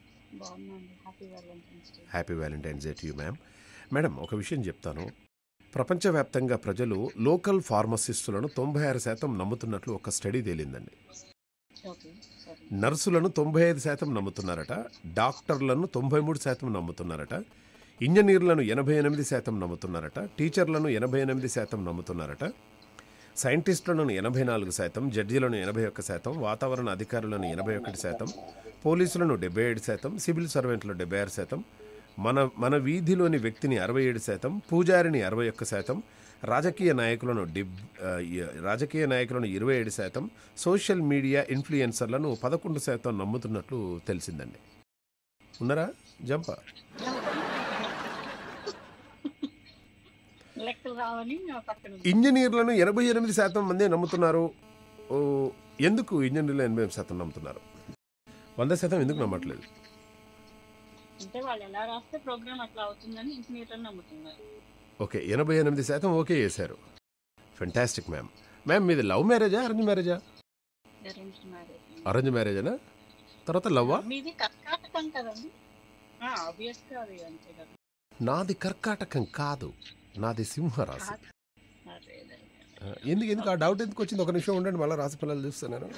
బాగున్నాండి. Happy Valentine's day. Happy Valentine's day to you ma'am. Madam ఒక విషయం చెప్తాను, ప్రపంచవ్యాప్తంగా ప్రజలు లోకల్ ఫార్మసిస్టులను తొంభై ఆరు శాతం నమ్ముతున్నట్లు ఒక స్టడీ తేలిందండి. ఓకే సరే. నర్సులను తొంభై ఐదు శాతం నమ్ముతున్నారట, డాక్టర్లను తొంభై మూడు శాతం నమ్ముతున్నారట, ఇంజనీర్లను ఎనభై ఎనిమిది శాతం నమ్ముతున్నారట, టీచర్లను ఎనభై ఎనిమిది శాతం నమ్ముతున్నారట, సైంటిస్టులను ఎనభై నాలుగు శాతం, జడ్జీలను ఎనభై ఒక్క శాతం, వాతావరణ అధికారులను ఎనభై ఒకటి శాతం, పోలీసులను డెబ్బై ఏడు శాతం, సివిల్ సర్వెంట్లు డెబ్బై ఆరు శాతం, మన మన వీధిలోని వ్యక్తిని అరవై ఏడు శాతం, పూజారిని అరవై ఒక్క శాతం, రాజకీయ నాయకులను డెబ్ ఆ, య- రాజకీయ నాయకులను ఇరవై ఏడు శాతం, సోషల్ మీడియా ఇన్ఫ్లుయెన్సర్లను పదకొండు శాతం నమ్ముతున్నట్లు తెలిసిందండి. ఉన్నారా జంప? లెక్కలు రావని నా పక్కన ఉంది. ఇంజనీర్లను ఎనభై ఎనిమిది శాతం మంది నమ్ముతున్నారు. ఓ, ఎందుకు ఇంజనీర్లు ఎనభై ఎనిమిది శాతం నమ్ముతున్నారు? వంద శాతం ఎందుకు నమ్మట్లేదు? అంటే వాళ్ళు ఎలా రాస్తే ప్రోగ్రామ్ అట్లా అవుతుందని ఇంజనీర్లను నమ్ముతున్నారు. ఓకే, ఎనభై ఎనిమిది శాతం ఓకే చేశారు. Fantastic ma'am. మ్యామ్ మీది లవ్ మ్యారేజా అరేంజ్ మ్యారేజా? Arranged marriage. అరేంజ్ మ్యారేజేనా? తర్వాత లవ్వా? మీది కర్కాటకం కదండి? ఆబ్వియస్ గా అది అంతే కదా. నాది కర్కాటకం కాదు, నాది సింహరాశి. అరే అదే. ఆ, ఎందుకు ఎందుకు ఆ డౌట్ ఎందుకు వచ్చింది? ఒక నిమిషం ఉండండి, మళ్ళీ రాశి పిల్లలు చూస్తాను నేను.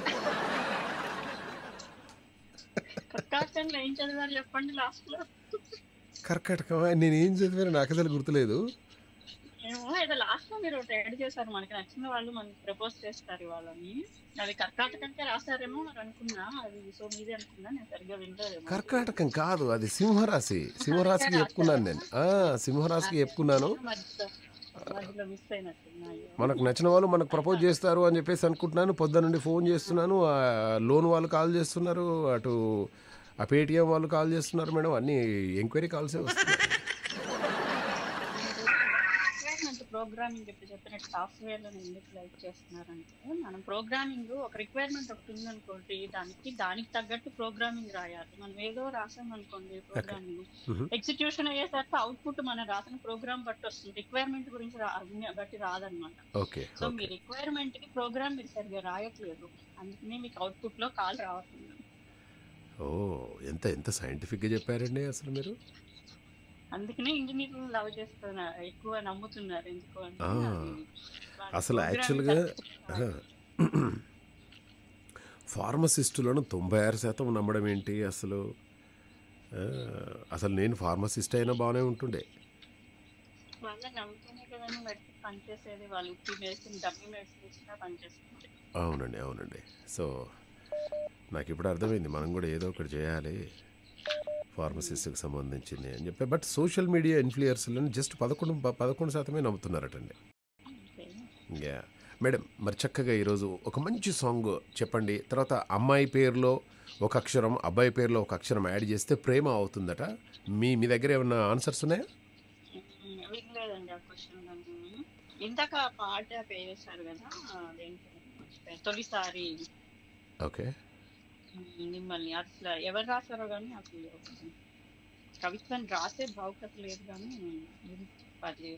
కర్కాటకంలో ఏం చదివారు చెప్పండి లాస్ట్ లో? కర్కాటకం నేను ఏం చదివాను నాకు అసలు గుర్తులేదు. ఏమో ఏదో లాస్ట్ లో మీరు ఒకటి యాడ్ చేశారు, మనకి నచ్చిన వాళ్ళు మనకి ప్రపోజ్ చేస్తారు వాళ్ళని. అది కర్కాటకంకే రాశారేమో మరి అనుకున్నా, అది సో మీదే అనుకున్నా, నేను సరిగ్గా వినలేదేమో. కర్కాటకం కాదు, అది సింహరాశి. సింహరాశికి చెప్పుకున్నాను నేను. ఆ, సింహరాశికి చెప్పుకున్నాను. మధ్య- మధ్యలో మిస్ అయినట్టున్నాయి. మనకు నచ్చిన వాళ్ళు మనకు ప్రపోజ్ చేస్తారు అని చెప్పేసి అనుకుంటున్నాను. పొద్దున్న నుండి ఫోన్ చేస్తున్నాను, ఆ లోన్ వాళ్ళు కాల్ చేస్తున్నారు, అటు ఆ పేటిఎం వాళ్ళు కాల్ చేస్తున్నారు మేడం, అన్ని ఎంక్వైరీ కాల్సే వస్తున్నాయి. ప్రోగ్రామింగ్ ఇప్పుడు చెప్పినట్టు సాఫ్ట్వేర్ లో ఎందుకు లైక్ చేస్తున్నారంటే, మనం ప్రోగ్రామింగ్ ఒక రిక్వైర్మెంట్ ఒకటి ఉందనుకోండి, దానికి దానికి తగ్గట్టు ప్రోగ్రామింగ్ రాయాలి. మనం ఏదో రాసాం అనుకోండి ప్రోగ్రామింగ్, ఎగ్జిక్యూషన్ అయ్యేసరికి అవుట్పుట్ మనం రాసిన ప్రోగ్రామ్ బట్టి వస్తుంది, రిక్వైర్మెంట్ గురించి రా- బట్టి రాదనమాట. ఓకే సో మీ రిక్వైర్మెంట్ కి ప్రోగ్రామ్ మీరు సరిగ్గా రాయట్లేదు, అందుకనే మీకు అవుట్పుట్ లో కాల్ రావట్లేదు. ఓ, ఎంత ఎంత సైంటిఫిక్గా చెప్పారండి అసలు మీరు. అందుకనే ఇంజనీర్లు లవ్ చేస్తున్నారు, ఎక్కువ నమ్ముతున్నారు. ఎందుకు అంటే ఆ, అది వాళ్ళ అసలు ప్రోగ్రామింగ్ యాక్చువల్గా కరెక్ట్. ఫార్మసిస్టులను తొంభై ఆరు శాతం నమ్మడం ఏంటి అసలు? ఆ, అసలు నేను ఫార్మసిస్ట్ అయినా బాగానే ఉంటుండే. వాళ్ళని నమ్ముతూనే కదండి మెడిసిన్ పనిచేసేది. వాళ్ళు ఉత్తి మెడిసిన్ డబ్బు మెడిసిన్ ఇచ్చినా పనిచేస్తుంది. అవునండి అవునండి. సో నాకు ఇప్పుడు అర్థమైంది, మనం కూడా ఏదో ఒకటి చేయాలి ఫార్మసిస్ట్కి సంబంధించింది అని చెప్పి. బట్ సోషల్ మీడియా ఇన్ఫ్లుయెన్సర్లను జస్ట్ పదకొండు ప- పదకొండు శాతమే నమ్ముతున్నారటండి. అంతే. యా మేడం, మరి చక్కగా ఈరోజు ఒక మంచి సాంగ్ చెప్పండి. తర్వాత అమ్మాయి పేరులో ఒక అక్షరం, అబ్బాయి పేరులో ఒక అక్షరం యాడ్ చేస్తే ప్రేమ అవుతుందట. మీ మీ దగ్గర ఏమన్నా ఆన్సర్స్ ఉన్నాయా? ఉమ్, వినలేదండి ఆ క్వశ్చన్. నన్ను ఇందాక ఆ పాట పే చేశారు కదా, అదేంటి మర్చిపోయాను. తొలిసారి ఓకే, ఉమ్, మిమ్మల్ని అసలు ఎవరు రాశారో కానీ అసలు కవిత్వాన్ని రాసే భావుకత లేదు, కానీ అది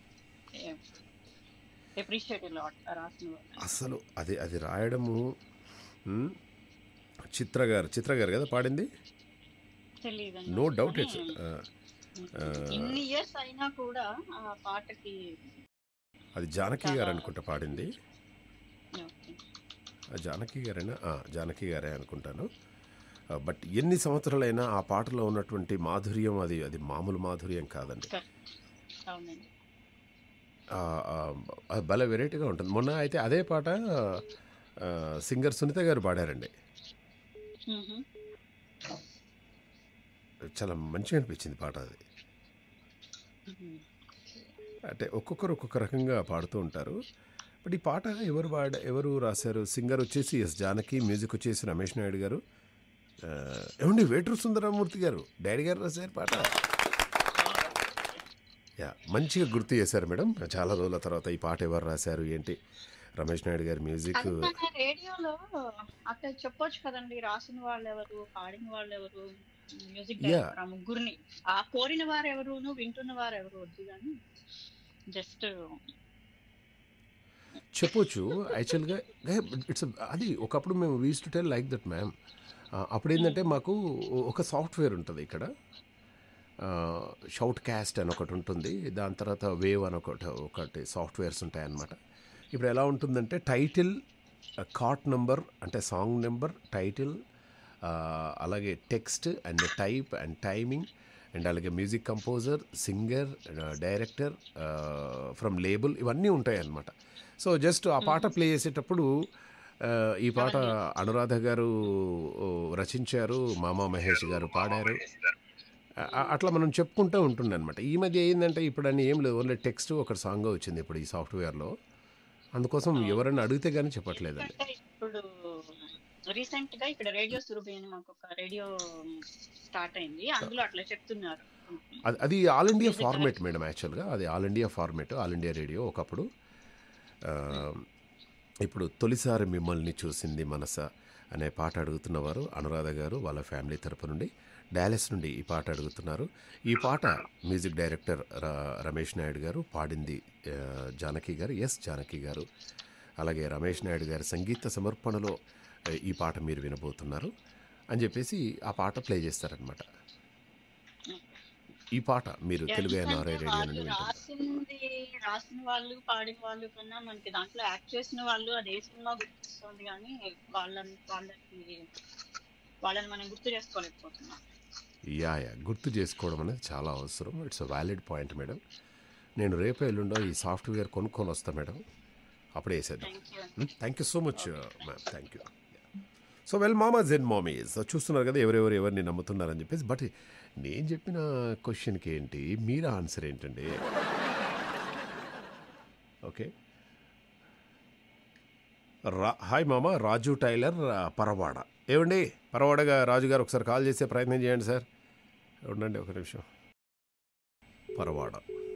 అప్రిషియేట్ లాట్ రాసిన వాళ్ళు. అసలు అది అది రాయడము మ్, చిత్ర గారు చిత్ర గారు కదా పాడింది, తెలియదండి నో డౌట్. కానీ ఇట్స్ ఇన్ని ఇయర్స్ అయినా కూడా ఆ పాటకి అది జానకి చాలా గారు అనుకుంటా పాడింది. ఓకే. ఆ జానకి గారేనా? ఆ, జానకి గారే అనుకుంటాను. ఆ, బట్ ఎన్ని సంవత్సరాలైనా ఆ పాటలో ఉన్నటువంటి మాధుర్యం అది అది మామూలు మాధుర్యం కాదండి. అవునండి. ఆ, ఆ, అది భలే వెరైటీగా ఉంటుంది. మొన్న అయితే అదే పాట ఆ, సింగర్ సునీత గారు పాడారండి. మ్హూ. చాలా మంచిగా అనిపించింది పాట అది. మ్హూ. అంటే ఒక్కొక్కరు ఒక్కొక్క రకంగా పాడుతూ ఉంటారు. బట్ ఈ పాట ఎవరు పాడ ఎవరు రాశారు? సింగర్ వచ్చేసి ఎస్ జానకి, మ్యూజిక్ వచ్చేసి రమేష్ నాయుడు గారు. ఆ, ఏమండి వేటూరు సుందరమూర్తి గారు డాడీ గారు రాశారు పాట. యా, మంచిగా గుర్తు చేశారు మేడం. చాలా రోజుల తర్వాత ఈ పాట ఎవరు రాశారు ఏంటి? రమేష్ నాయుడు గారి మ్యూజిక్. అది మన రేడియోలో అక్కడ చెప్పొచ్చు కదండి, రాసిన వాళ్ళు ఎవరు, పాడిన వాళ్ళు ఎవరు, మ్యూజిక్ యా, డైరెక్టర్, ఆ ముగ్గురిని. ఆ కోరిన వారు ఎవరును వింటున్న వారు ఎవరు వద్దు, కానీ జస్ట్ చెప్పొచ్చు యాక్చువల్గా. ఇట్స్ అది ఒకప్పుడు మేము we used to tell like that ma'am. అప్పుడు ఏంటంటే మాకు ఒక సాఫ్ట్వేర్ ఉంటుంది ఇక్కడ. షౌట్ క్యాస్ట్ అని ఒకటి ఉంటుంది, దాని తర్వాత వేవ్ అని ఒకటి ఒకటి సాఫ్ట్వేర్స్ ఉంటాయన్నమాట. ఇప్పుడు ఎలా ఉంటుందంటే టైటిల్, కార్ట్ నెంబర్ అంటే సాంగ్ నెంబర్, టైటిల్, అలాగే text and type and timing and అలాగే music composer, singer, director, from label, ఇవన్నీ ఉంటాయి అన్నమాట. సో జస్ట్ ఆ పాట ప్లే చేసేటప్పుడు ఈ పాట అనురాధ గారు రచించారు, మామా మహేష్ గారు పాడారు, అట్లా మనం చెప్పుకుంటూ ఉంటుండే అనమాట. ఈ మధ్య ఏంటంటే ఇప్పుడు అని ఏం లేదు, ఓన్లీ టెక్స్ట్ ఒక సాంగ్ వచ్చింది ఇప్పుడు ఈ సాఫ్ట్వేర్లో, అందుకోసం ఎవరైనా అడిగితే కానీ చెప్పట్లేదండి. ఇప్పుడు రీసెంట్ గా ఇక్కడ రేడియో సురభి అని మాకు ఒక రేడియో స్టార్ట్ అయింది, అందులో అట్లా చెప్తున్నారు. అది ఆల్ ఇండియా ఫార్మేట్ మేడం, యాక్చువల్గా అది all India format, all India radio ఒకప్పుడు. ఇప్పుడు తొలిసారి మిమ్మల్ని చూసింది మనస అనే పాట అడుగుతున్నవారు అనురాధ గారు, వాళ్ళ ఫ్యామిలీ తరపు నుండి డాలస్ నుండి ఈ పాట అడుగుతున్నారు. ఈ పాట మ్యూజిక్ డైరెక్టర్ రమేష్ నాయుడు గారు, పాడింది జానకి గారు, ఎస్ జానకి గారు. అలాగే రమేష్ నాయుడు గారి సంగీత సమర్పణలో ఈ పాట మీరు వినబోతున్నారు అని చెప్పేసి ఆ పాట ప్లే చేస్తారనమాట. ఈ పాట మీరు తెలుగు ఎన్ఆర్ఐ రేడియో నుండి రాసింది రాసిన వాళ్ళు పాడిన వాళ్ళు కన్నా మనకి దాంట్లో యాక్ట్ చేసిన వాళ్ళు అదే సినిమా గుర్తిస్తుంది, కానీ వాళ్ళని వాళ్ళకి వాళ్ళని మనం గుర్తు చేసుకోలేకపోతున్నాం. యా యా గుర్తు చేసుకోవడం అనేది చాలా అవసరం. It's a valid point madam. నేను రేపు ఎల్లుండో ఈ సాఫ్ట్వేర్ కొనుక్కొని వస్తాను మేడం, అప్పుడే వేసేద్దాం. Thank you so much ma'am, thank you. So well mamas and mamis చూస్తున్నారు కదా ఎవరెవరు ఎవరిని నమ్ముతున్నారని చెప్పేసి. బట్ నేను చెప్పిన క్వశ్చన్కి ఏంటి మీరు ఆన్సర్ ఏంటండి? ఓకే, రా హాయ్ మామ, రాజు టైలర్ పరవాడ. ఏమండి పరవాడగా రాజు గారు ఒకసారి కాల్ చేసే ప్రయత్నం చేయండి సార్. ఉండండి ఒక నిమిషం. పరవాడ,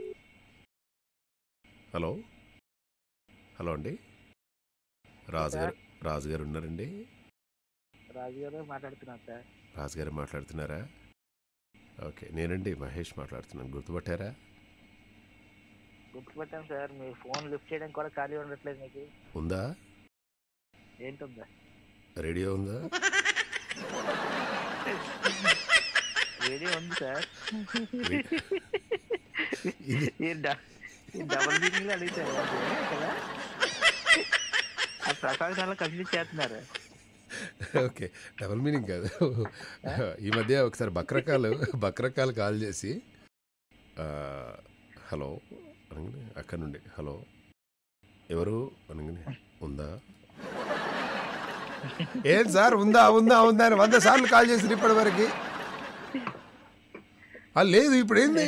హలో హలో అండి, రాజుగారు రాజుగారు ఉన్నారండి? రాజుగారు మాట్లాడుతున్నారు సార్. రాజుగారు మాట్లాడుతున్నారా? ఓకే, నేనండి మహేష్ మాట్లాడుతున్నాను, గుర్తుపట్టారా? గుర్తుపట్టాను సార్, మీ ఫోన్ లిఫ్ట్ చేయడం కూడా ఖాళీ ఉండట్లేదు. మీకు ఉందా? ఏంటుందా? రేడియో ఉందా? రేడియో ఉంది సార్. డబుల్ మీనింగ్ అడిగితే కదా, ఆ ప్రసాద్ కన్ఫ్యూజ్ చేస్తున్నారు. ఓకే, డబుల్ మీనింగ్ కాదు. ఈ మధ్య ఒకసారి బక్రకాలు బక్రకాలు కాల్ చేసి హలో అనగానే అక్కడ నుండి హలో ఎవరు అనగానే ఉందా, ఏం సార్ ఉందా ఉందా ఉందా అని వంద సార్లు కాల్ చేసి ఇప్పటి వరకు లేదు, ఇప్పుడు ఏంది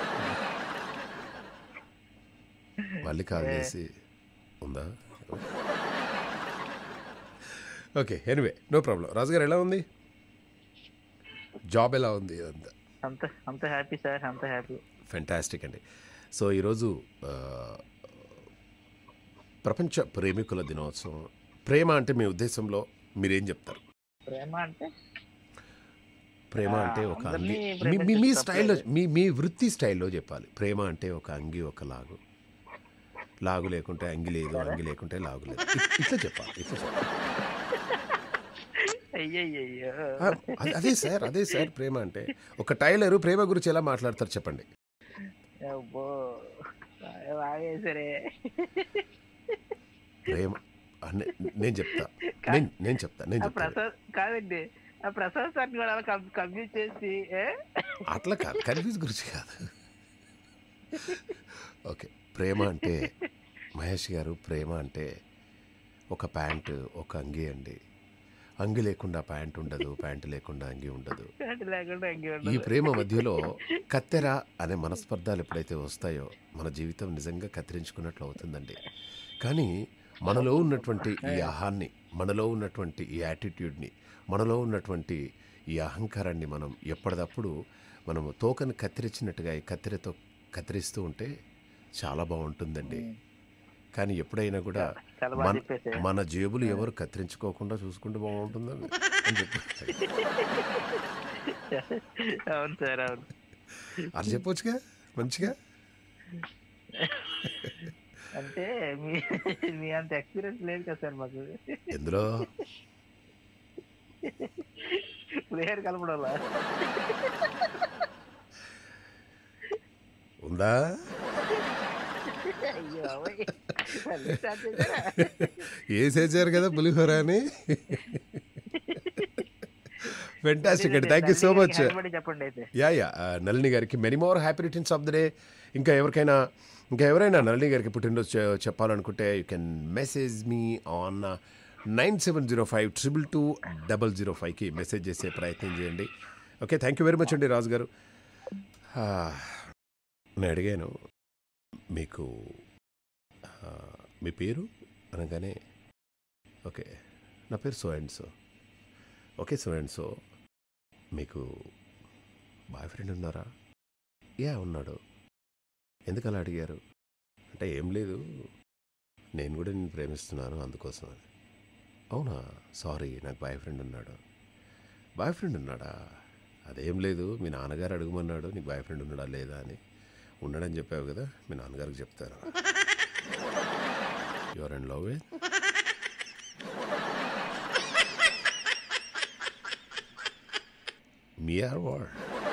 మళ్ళీ కాల్ చేసి ఉందా. Okay, anyway no problem. రాజుగారు ఎలా ఉంది, జాబ్ ఎలా ఉంది? అంత అంత అంత హ్యాపీ సార్, అంత హ్యాపీ. ఫెంటాస్టిక్ అండి. సో ఈరోజు ప్రపంచ ప్రేమికుల దినోత్సవం. ప్రేమ అంటే మీ ఉద్దేశంలో మీరేం చెప్తారు? ప్రేమ అంటే ప్రేమ అంటే ఒక అంగి, మీ మీ స్టైల్లో, మీ మీ వృత్తి స్టైల్లో చెప్పాలి. ప్రేమ అంటే ఒక అంగి, ఒక లాగు, లాగు లేకుంటే అంగి లేదు, అంగి లేకుంటే లాగు లేదు, ఇట్లా చెప్పాలి, ఇట్లా చెప్పాలి. అదే సార్, అదే సార్ ప్రేమ అంటే. ఒక టైలరు ప్రేమ గురించి ఎలా మాట్లాడతారు చెప్పండి? ప్రేమ నేను చెప్తా నేను నేను చెప్తా నేను చెప్తా కాదండి, ఆ ప్రసాద్ సార్ కూడా కన్ఫ్యూజ్ చేసి అట్లా కాదు, కన్ఫ్యూజ్ గురించి కాదు. ఓకే, ప్రేమ అంటే మహేష్ గారు, ప్రేమ అంటే ఒక ప్యాంటు, ఒక అంగి అండి. అంగి లేకుండా ప్యాంట్ ఉండదు, ప్యాంట్ లేకుండా అంగి ఉండదు. ఈ ప్రేమ మధ్యలో కత్తెర అనే మనస్పర్ధాలు ఎప్పుడైతే వస్తాయో మన జీవితం నిజంగా కత్తిరించుకున్నట్లు అవుతుందండి. కానీ మనలో ఉన్నటువంటి ఈ అహాన్ని, మనలో ఉన్నటువంటి ఈ యాటిట్యూడ్ని, మనలో ఉన్నటువంటి ఈ అహంకారాన్ని మనం ఎప్పటికప్పుడు మనము తోకను కత్తిరించినట్టుగా ఈ కత్తెరతో కత్తిరిస్తూ ఉంటే చాలా బాగుంటుందండి. కానీ ఎప్పుడైనా కూడా మన మన జేబులు ఎవరు కత్తిరించుకోకుండా చూసుకుంటే బాగుంటుందని అని చెప్పి అవును సార్, అవును అది చెప్పొచ్చుగా మంచిగా. అంటే మీ మీ అంత ఎక్స్పీరియన్స్ లేదు కదా సార్ మాకు. ఎందులో? ప్లేయర్ కలపడంలా. ఉందా? అయ్యో బాబోయ్. మళ్ళీ స్టార్ట్ చేశారా? వేసేసారు కదా పులిహోర అని. ఫెంటాస్టిక్ అండి, thank you so much. Happy చెప్పండి అయితే. యా యా నళిని గారికి many more happy returns of the day. ఇంకా ఎవరికైనా ఇంకా ఎవరైనా నళిని గారికి పుట్టినరోజు చె- చెప్పాలనుకుంటే you can message me on nine seven zero five triple two double zero ఫైవ్కి మెసేజ్ చేసే ప్రయత్నం చేయండి. Okay, thank you very much అండి రాజు గారు. ఆ, నేను అడిగాను మీకు ఆ, మీ పేరు అనగానే ఓకే నా పేరు so and so. Okay so and so, మీకు బాయ్ ఫ్రెండ్ ఉన్నారా? యా ఉన్నాడు. ఎందుకు అలా అడిగారు అంటే ఏం లేదు, నేను కూడా నేను ప్రేమిస్తున్నాను అందుకోసం. అవునా, సారీ నాకు బాయ్ ఫ్రెండ్ ఉన్నాడు. బాయ్ ఫ్రెండ్ ఉన్నాడా? అదేం లేదు, మీ నాన్నగారు అడుగుమన్నాడు నీకు బాయ్ ఫ్రెండ్ ఉన్నాడా లేదా అని. ఉండడని చెప్పావు కదా, మీ నాన్నగారికి చెప్తాను. Your and love with me are what?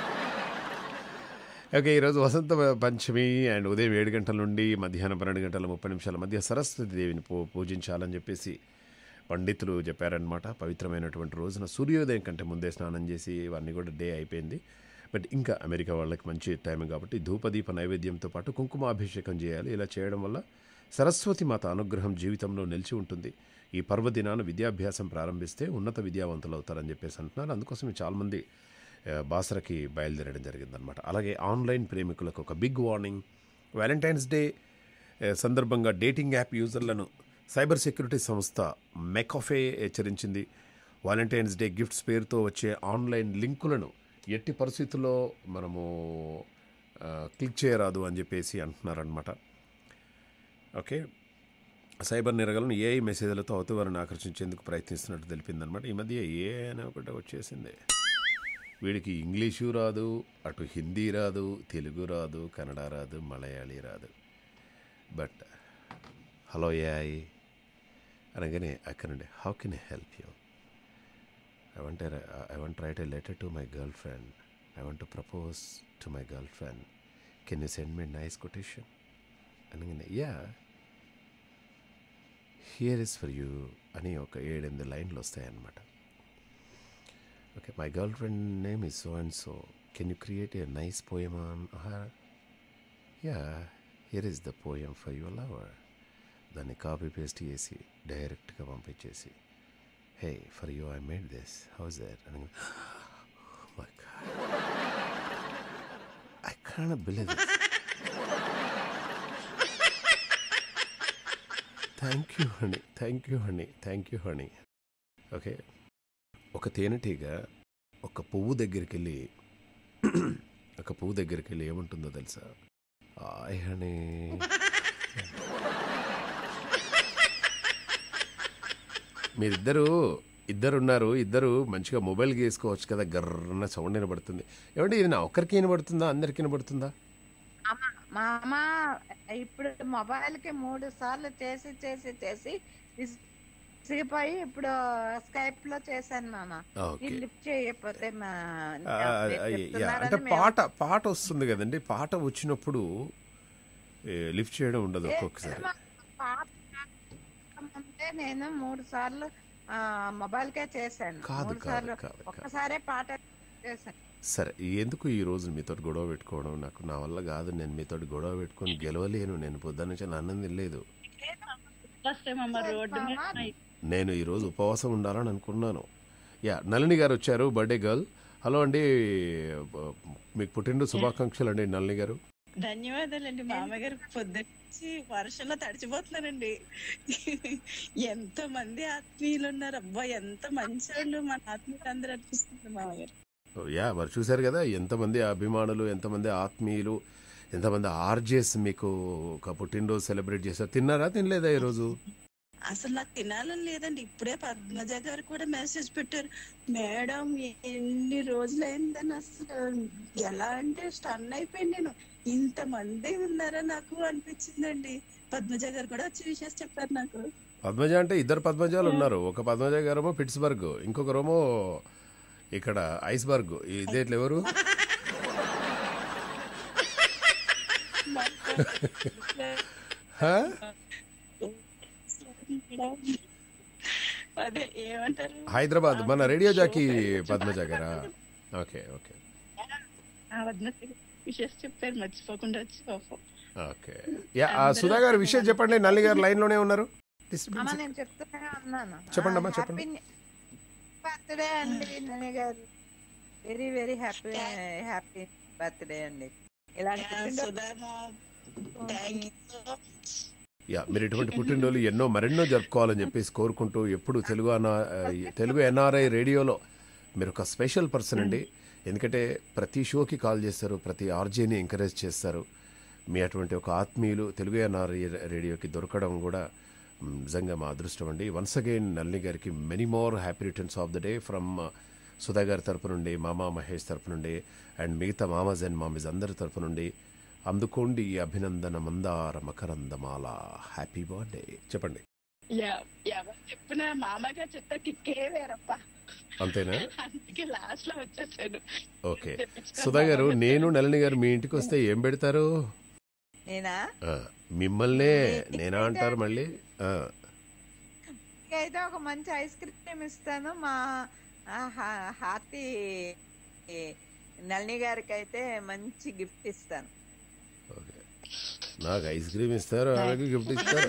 Okay, ఈరోజు వసంత పంచమి అండ్ ఉదయం ఏడు గంటల నుండి మధ్యాహ్నం పన్నెండు గంటల ముప్పై నిమిషాల మధ్య సరస్వతి దేవిని పూ పూజించాలని చెప్పేసి పండితులు చెప్పారనమాట. పవిత్రమైనటువంటి రోజున సూర్యోదయం కంటే ముందే స్నానం చేసి ఇవన్నీ కూడా డే అయిపోయింది. బట్ ఇంకా అమెరికా వాళ్ళకి మంచి టైం కాబట్టి ధూపదీప నైవేద్యంతో పాటు కుంకుమాభిషేకం చేయాలి. ఇలా చేయడం వల్ల సరస్వతి మాత అనుగ్రహం జీవితంలో నిలిచి ఉంటుంది. ఈ పర్వదినాన విద్యాభ్యాసం ప్రారంభిస్తే ఉన్నత విద్యావంతులు అవుతారని చెప్పేసి అంటున్నారు. అందుకోసం చాలామంది ఆ, బాసరకి బయలుదేరడం జరిగిందనమాట. అలాగే ఆన్లైన్ ప్రేమికులకు ఒక బిగ్ వార్నింగ్. వ్యాలంటైన్స్ డే ఆ, సందర్భంగా డేటింగ్ యాప్ యూజర్లను సైబర్ సెక్యూరిటీ సంస్థ మెకాఫే హెచ్చరించింది. వాలంటైన్స్ డే గిఫ్ట్స్ పేరుతో వచ్చే ఆన్లైన్ లింకులను ఎట్టి పరిస్థితుల్లో మనము ఆ, క్లిక్ చేయరాదు అని చెప్పేసి అంటున్నారనమాట. ఓకే, సైబర్ నేరగాలను ఏఐ మెసేజ్లతో అవతవారిని ఆకర్షించేందుకు ప్రయత్నిస్తున్నట్టు తెలిపిందనమాట. ఈ మధ్య ఏ అని ఒకటి వచ్చేసింది. వీడికి ఇంగ్లీషు రాదు, అటు హిందీ రాదు, తెలుగు రాదు, కన్నడ రాదు, మలయాళీ రాదు. బట్ హలో ఏఐ అనగానే అక్కడండి how can I help you? I want I want write a letter to my girlfriend. I want to propose to my girlfriend. Can you send me nice quotation అనగానే ya here is for you అని ఒక ఏడెనిమిది లైన్లు వస్తాయన్నమాట. Okay, my girlfriend name is so and so. Can you create a nice poem on her? Ya here is the poem for your lover. దాన్ని copy paste చేసి డైరెక్ట్గా పంపించేసి hey for you I made this house that అని. My god, I can't believe this. Thank you honey, thank you honey, thank you honey. Okay, ఒక తేనెటీగ ఒక పువ్వు దగ్గరికి వెళ్ళి ఒక పువ్వు దగ్గరికి వెళ్ళి ఏముంటుందో తెలుసా? ఆయ్ హనీ. మీరిద్దరు ఇద్దరు ఉన్నారు, ఇద్దరు మంచిగా మొబైల్ గీసుకోవచ్చు కదా, గర్రన్న సౌండ్ వినబడుతుంది. ఏమంటే ఇది నా ఒక్కరికి వినబడుతుందా, అందరికి వినబడుతుందా? మామ ఇప్పుడు మొబైల్ కి మూడు సార్లు చేసి చేసి చేసి విసిగిపోయి ఇప్పుడు స్కైప్ లో చేశాను మామ. ఓకే, లిఫ్ట్ చేయకపోతే మా- ఆ, మీరు ఆ, యా, చెప్తున్నారని అంటే మేము- పాట పాట వస్తుంది కదండి, పాట వచ్చినప్పుడు ఏ, లిఫ్ట్ చేయడం ఉండదు ఏ, ఒక్కొక్కసారి. మా పాట ముందే నేను మూడు సార్లు ఆ, మొబైల్ కే చేశాను. కాదు మూడు కాదు సార్లు కాదు కాదు. ఒక్కసారే పాట చేశాను. సరే, ఎందుకు ఈ రోజు మీతో గొడవ పెట్టుకోవడం? నాకు నా వల్ల కాదు, నేను మీతో గొడవ పెట్టుకొని గెలవలేను. నేను పొద్దున్న నుంచి నా అన్నం తినలేదు. ఫస్ట్ టైం అమ్మ రోడ్డు మీద నేను ఈరోజు ఉపవాసం ఉండాలని అనుకున్నాను. యా, నళిని గారు వచ్చారు, బర్త్డే గర్ల్. హలో అండి, మీకు పుట్టినరోజు శుభాకాంక్షలు అండి నళిని గారు. ధన్యవాదాలండి మామగారు. పొద్దున్నుంచి వర్షంలో తడిచిపోతున్నానండి. ఎంత మంది ఆత్మీయులు ఉన్నారు, అబ్బా ఎంత మంచి వాళ్ళు మన ఆత్మీయులు అందరూ అనిపిస్తుంది మామగారు. యా, మరి చూశారు కదా ఎంతమంది అభిమానులు, ఎంతమంది ఆత్మీయులు, ఎంతమంది ఆర్జేస్ మీకు ఒక పుట్టినరోజు సెలబ్రేట్ చేశారు. తిన్నారా, తినలేదా ఈరోజు? అసలు నాకు తినాలని లేదండి. ఇప్పుడే పద్మజ గారు కూడా మెసేజ్ పెట్టారు, మేడం ఎన్ని రోజులైందని. అసలు ఎలా అంటే స్టన్ అయిపోయింది నేను. ఇంత మంది ఉన్నారా నాకు అనిపించిందండి. పద్మజ గారు కూడా వచ్చి విషయాలు చెప్పారు నాకు. పద్మజ అంటే ఇద్దరు పద్మజాలు ఉన్నారు. ఒక పద్మజ గారేమో పిట్స్బర్గ్, ఇంకొకరేమో ఇక్కడ ఐస్బర్గ్. ఇదేట్లు ఎవరు? హా? అదే ఏమంటారు హైదరాబాద్ మన రేడియో జాకీ పద్మజ గారా? ఓకే ఓకే ఆ పద్మశ్రీ విషెస్ చెప్పారు మర్చిపోకుండా వచ్చి పాపం. ఓకే యా ఆ, సుధా గారు విషయం చెప్పండి. నల్లి గారు లైన్లోనే ఉన్నారు. అమ్మ Disturbance. నేను చెప్తూనే ఉన్నాను. చెప్పండి అమ్మా, చెప్పండి. బర్త్డే అండి నని గారు. Very very happy happy birthday అండి. ఇలాంటి పుట్టినరోజు సుధామా thank you so much. Ya మీరు ఇటువంటి పుట్టినరోజులు ఎన్నో మరెన్నో జరుపుకోవాలని చెప్పేసి కోరుకుంటూ ఎప్పుడు తెలుగు అన్న తెలుగు ఎన్ఆర్ఐ రేడియోలో మీరు ఒక స్పెషల్ పర్సన్ అండి. ఎందుకంటే ప్రతి షోకి కాల్ చేస్తారు, ప్రతి ఆర్జేని ఎంకరేజ్ చేస్తారు. మీ అటువంటి ఒక ఆత్మీయులు తెలుగు ఎన్ఆర్ఐ రేడియోకి దొరకడం కూడా మ్, నిజంగా మా అదృష్టం అండి. వన్స్ అగైన్ నల్ని గారికి many more happy returns of the day from Sudha గారి తరపు నుండి, మామా మహేష్ తరపు నుండి, అండ్ మిగతా మామాజ్ అండ్ మామీస్ అందరి తరపు నుండి అందుకోండి ఈ అభినందన మందార మకరందమాల. హ్యాపీ బర్త్డే చెప్పండి. ఎవ- ఎవరు చెప్పిన మామగారు చెప్తే కిక్కే వేరప్ప. అంతేనా? అందుకే లాస్ట్ లో వచ్చేసాను. ఓకే సుధా గారు, నేను నళిని గారు మీ ఇంటికి వస్తే ఏం పెడతారు? నేనా ఆ, మిమ్మల్నే నేనా అంటారు మళ్ళీ. ఆ, అయితే ఒక మంచి ఐస్ క్రీమ్ ఇస్తాను. మా ఆ, హా- హార్టీ నళిని గారికి అయితే మంచి గిఫ్ట్ ఇస్తాను. ఓకే నాకు ఐస్ క్రీమ్ ఇస్తారు, ఆమెకి గిఫ్ట్ ఇస్తారు.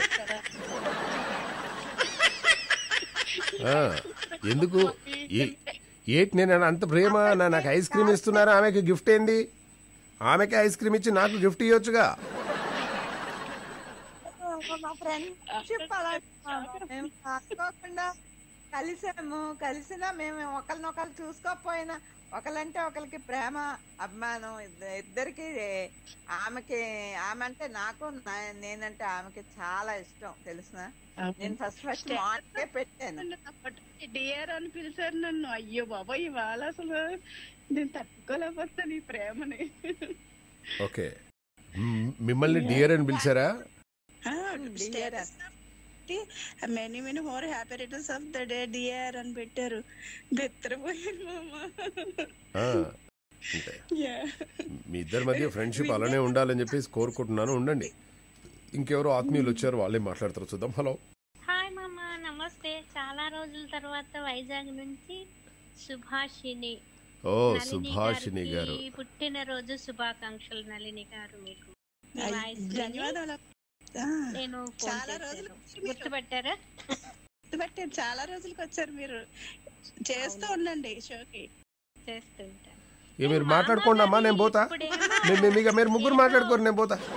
ఆ, ఎందుకు ఏ- ఏంటి నేను అంత ప్రేమ? నా- నాకు ఐస్ క్రీమ్ ఇస్తున్నారు, ఆమెకి గిఫ్ట్ ఏంది? ఆమెకి ఐస్ క్రీమ్ ఇచ్చి నాకు గిఫ్ట్ ఇవ్వచ్చుగా. మా ఫ్రెండ్షిప్ అలా మేము అనుకోకుండా కలిసాము. కలిసినా మేము ఒకరినొకరు చూసుకోకపోయినా ఒకరంటే ఒకరికి ప్రేమ అభిమానం ఇద్ద- ఇద్దరికి. ఆమెకి ఆమె అంటే నాకు, నా- నేనంటే ఆమెకి చాలా ఇష్టం తెలుసిన. నేను ఫస్ట్ ఫస్ట్ మార్కే పెట్టాను. డియర్ అని పిలిచారు నన్ను. అయ్యో బాబా ఇవాళ అసలు నేను తట్టుకోలేకపోతాను ఈ ప్రేమని. ఓకే మ్, మిమ్మల్ని డియర్ అని పిలిచారా? Many many more happy returns of the day dear అని పెట్టారు. బెత్తరపోయాను మామ. ఆ, అంటే మీ ఇద్దరి మధ్య ఫ్రెండ్షిప్ అలానే ఉండాలని చెప్పేసి కోరుకుంటున్నాను. ఉండండి. ఇంకెవరో ఆత్మీయులు వచ్చారు, వాళ్ళే మాట్లాడతారు, చూద్దాం. హలో హాయ్ మామ, నమస్తే. చాలా రోజుల తర్వాత వైజాగ్ నుంచి సుభాషిణి. ఓ నళిని సుభాషిణి గారు, గారికి పుట్టినరోజు శుభాకాంక్షలు నళిని గారు. మీకు మీ అయ్, వాయిస్ విని ధన్యవాదాలు. ఆ, నేను ఫోన్ చాలా చేశాను. రోజులు గుర్తుపట్టారా? గుర్తుపట్టారు. చాలా రోజులకు వచ్చారు మీరు. చేస్తూ ఉండండి షోకి. చేస్తుంటాను. ఇక మీరు మాట్లాడుకోండి అమ్మా, నేను పోతా. ఇప్పుడేమో మీ- మీ- మీకు మీరు ముగ్గురు మాట్లాడుకోరు, నేను పోతా.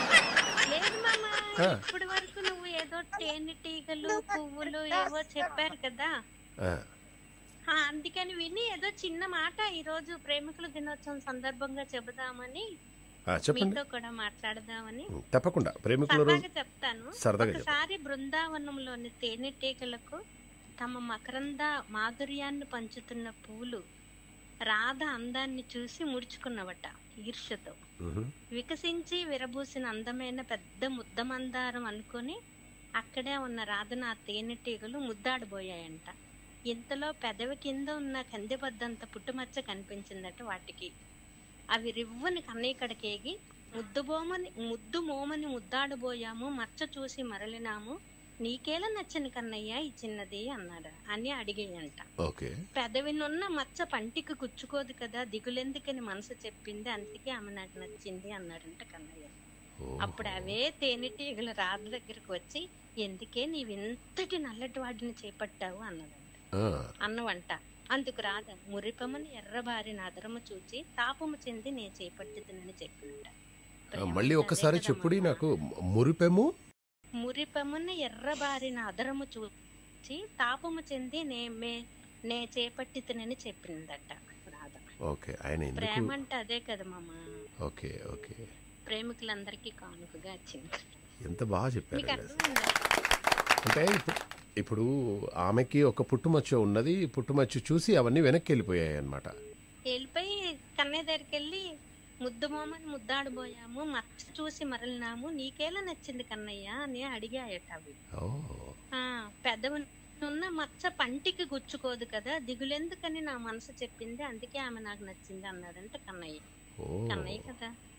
లేదు మామ, ఆ. ఇప్పటి వరకు నువ్వు ఏదో తేనెటీగలు పువ్వులు ఏవో చెప్పారు కదా. ఆ, ఆ, అందుకని విని ఏదో చిన్న మాట ఈ రోజు ప్రేమికుల దినోత్సవం సందర్భంగా చెబుదామని ఆ, చెప్పండి. మీతో కూడా మాట్లాడదామని తప్పకుండా ప్రేమికుల రోజు సరదాగా చెప్తాను. సరదాగా చెప్పండి. ఒకసారి బృందావనంలోని తేనెటీగలకు తమ మకరంద మాధుర్యాన్ని పంచుతున్న పూలు రాధ అందాన్ని చూసి ముడుచుకున్నవట ఈర్ష్యతో. మ్హూ. వికసించి విరబూసిన అందమైన పెద్ద ముద్దమందారం అనుకొని అక్కడే ఉన్న రాధను ఆ తేనెటీగలు ముద్దాడబోయాయంట. ఇంతలో పెదవి కింద ఉన్న కందిబద్దంత పుట్టుమచ్చ కనిపించిందట వాటికి. అవి రివ్వుని కన్నీకడకేగి ముద్దు బోమని ముద్దు మోమని ముద్దాడబోయాము, మచ్చ చూసి మరలినాము, నీకేలా నచ్చని కన్నయ్య ఈ చిన్నది అన్నాడు అని అడిగాయంట. ఓకే పెదవినున్న మచ్చ పంటికి గుచ్చుకోదు కదా, దిగులెందుకని మనసు చెప్పింది, అందుకే ఆమె నాకు నచ్చింది అన్నాడంట కన్నయ్య. అప్పుడు అవే తేనెటీగలు రాధ దగ్గరకు వచ్చి, ఎందుకే నీవింతటి నల్లటి వాడిని చేపట్టావు అన్నదంట. ఆ, అన్నవంట. అందుకు రాధ, మురిపమని ఎర్రబారిన అదరము చూచి తాపము చెంది నే చేపట్టిదనని చెప్పినట. ఆ, మళ్ళీ ఒక్కసారి చెప్పుడి నాకు. మురిపెము మురిపమున ఎర్రబారిన అదరము చూచి తాపము చెంది నే మే నే చేపట్టిదనని చెప్పిందట రాధ. ఓకే ఆయన ఎందుకు? ప్రేమ అంటే అదే కదా మామ. ఓకే ఓకే ప్రేమికులందరికీ కానుకగా వచ్చింది. ఎంత బాగా చెప్పారు. మీకు అర్థమైందా? అంటే ఇప్పుడు ఇప్పుడు ఆమెకి ఒక పుట్టుమచ్చ ఉన్నది, పుట్టుమచ్చ చూసి అవన్నీ వెనక్కి వెళ్ళిపోయాయి అన్నమాట. వెళ్ళిపోయి కన్నయ్య దగ్గరికి వెళ్ళి ముద్దు మోమని ముద్దాడిపోయాము, మచ్చ చూసి మరలినాము, నీకేలా నచ్చింది కన్నయ్య అని అడిగాయట అవి. ఓ ఆ పెదవి ఉన్న మచ్చ పంటికి గుచ్చుకోదు కదా, దిగులెందుకని నా మనసు చెప్పింది, అందుకే ఆమె నాకు నచ్చింది అన్నాడంట కన్నయ్య. ఓ కన్నయ్య కదా.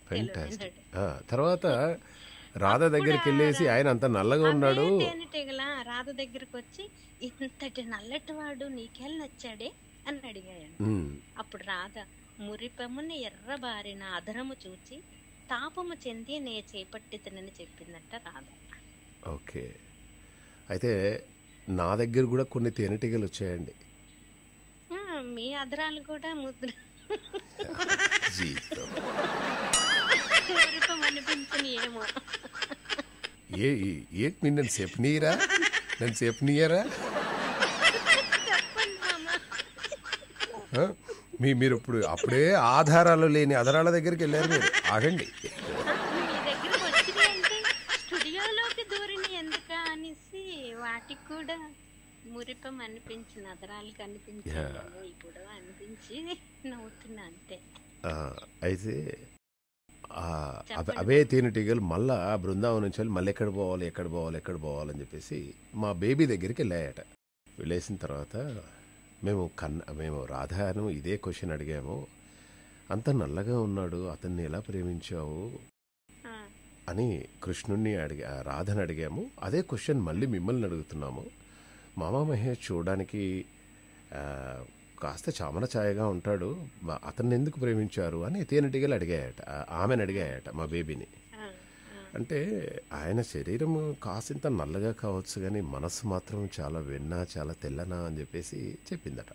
ఫెంటాస్టిక్. తెలివైనడు. తర్వాత రాధ అప్పుడు దగ్గరికి ఆ వెళ్ళేసి రా- ఆయన అంత నల్లగా అవే ఉన్నాడు. తేనెటీగల రాధ దగ్గరకు వచ్చి ఇంతటి నల్లటి వాడు నీకేళ్ళు నచ్చాడే అని అడిగాడు. ఉమ్, అప్పుడు రాధ మురిపముని ఎర్రబారిన అధరము చూచి తాపము చెంది నే చేపట్టితనని చెప్పిందట రాధ. ఓకే. అయితే నా దగ్గర కూడా కొన్ని తేనెటీగలు వచ్చాయండి. ఆ, మీ అధరాలు కూడా ముద్ర జీవితం మురిపం అనిపించని ఏమో. ఏ ఏ మీరు నన్ను చెప్పనీయరా నన్ను చెప్పనీయరా చెప్పండి మామ. ఆ? మీ మీరు ఇప్పుడు అప్పుడే ఆధారాలు లేని అధరాల దగ్గరికి వెళ్ళారు మీరు. ఆగండి. ఆ, మీ దగ్గరకు వచ్చినాయి అంటే స్టూడియోలోకి దూరిన ఎందుక అనేసి వాటికి కూడా మురిపం అనిపించిన అదరాలు కనిపించాయి ఇప్పుడు అనిపించి నవ్వుతున్నా అంతే. ఆ, అయితే ఆ, అవే అవే తేనెటీగలు మళ్ళా బృందావనం నుంచి వెళ్ళి మళ్ళీ ఎక్కడ పోవాలి ఎక్కడ పోవాలి ఎక్కడ పోవాలని చెప్పేసి మా బేబీ దగ్గరికి వెళ్ళాయట. వెళ్ళేసిన తర్వాత మేము కన్న మేము రాధాను ఇదే క్వశ్చన్ అడిగాము. అంత నల్లగా ఉన్నాడు, అతన్ని ఎలా ప్రేమించావు ఆ, అని కృష్ణుణ్ణి అడిగా రాధని అడిగాము. అదే క్వశ్చన్ మళ్ళీ మిమ్మల్ని అడుగుతున్నాము. మామా మహేష్ చూడడానికి ఆ, కాస్త చామన ఛాయగా ఉంటాడు, మా- అతన్ని ఎందుకు ప్రేమించారు అని తేనెటీగలు అడిగాయట. ఆ- ఆమెను అడిగాయట మా బేబీని. ఆ, ఆ. అంటే ఆయన శరీరం కాసింత నల్లగా కావచ్చు కానీ మనసు మాత్రం చాలా వెన్న చాలా తెల్లనా అని చెప్పేసి చెప్పిందట.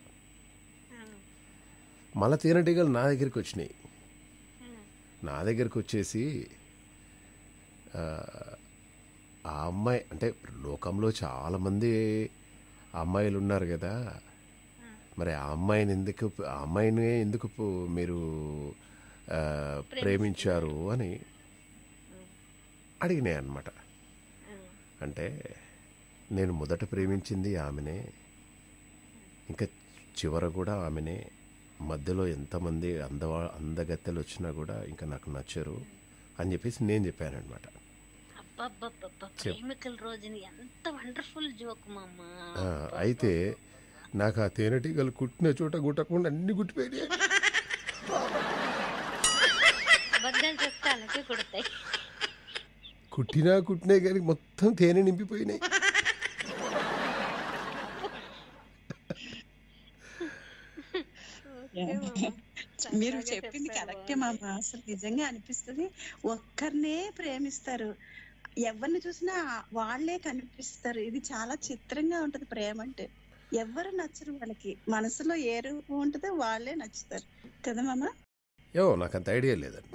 మళ్ళా తేనెటీగలు నా దగ్గరికి వచ్చినాయి. నా దగ్గరికి వచ్చేసి ఆ, ఆ అమ్మాయి అంటే లోకంలో చాలామంది అమ్మాయిలు ఉన్నారు కదా, మరి ఆ అమ్మాయిని ఎందుకు ఆ అమ్మాయిని ఎందుకు పు- మీరు ఆ, ప్రేమించారు అని అడిగినాయి అన్నమాట. అంటే నేను మొదట ప్రేమించింది ఆమెనే, ఇంకా చివర కూడా ఆమెనే. మధ్యలో ఎంతమంది అందవా అందగత్తెలు వచ్చినా కూడా ఇంకా నాకు నచ్చరు అని చెప్పేసి నేను చెప్పానమాట. అబ్బబ్బబ్బబ్బ, ప్రేమికుల రోజుని ఎంత వండర్ఫుల్ జోక్ మామ. అయితే నాకు ఆ తేనెటీగలు కుట్టిన చోట గుట్టకుండా అన్ని గుట్టిపోయినాయి. అబద్ధాలు చెప్తే అలాగే కుడతాయి. కుట్టినా కుట్టినాయి కానీ మొత్తం తేనె నింపిపోయినాయి. మీరు చెప్పింది కరెక్టే మామ. అసలు నిజంగా అనిపిస్తుంది, ఒక్కరినే ప్రేమిస్తారు, ఎవరిని చూసినా వాళ్ళే కనిపిస్తారు. ఇది చాలా చిత్రంగా ఉంటది ప్రేమ అంటే. ఎవరు నచ్చరు వాళ్ళకి, మనసులో ఏ రూపం ఉంటుందో వాళ్ళే నచ్చుతారు కదా మామ. యో నాకు అంత ఐడియా లేదండి.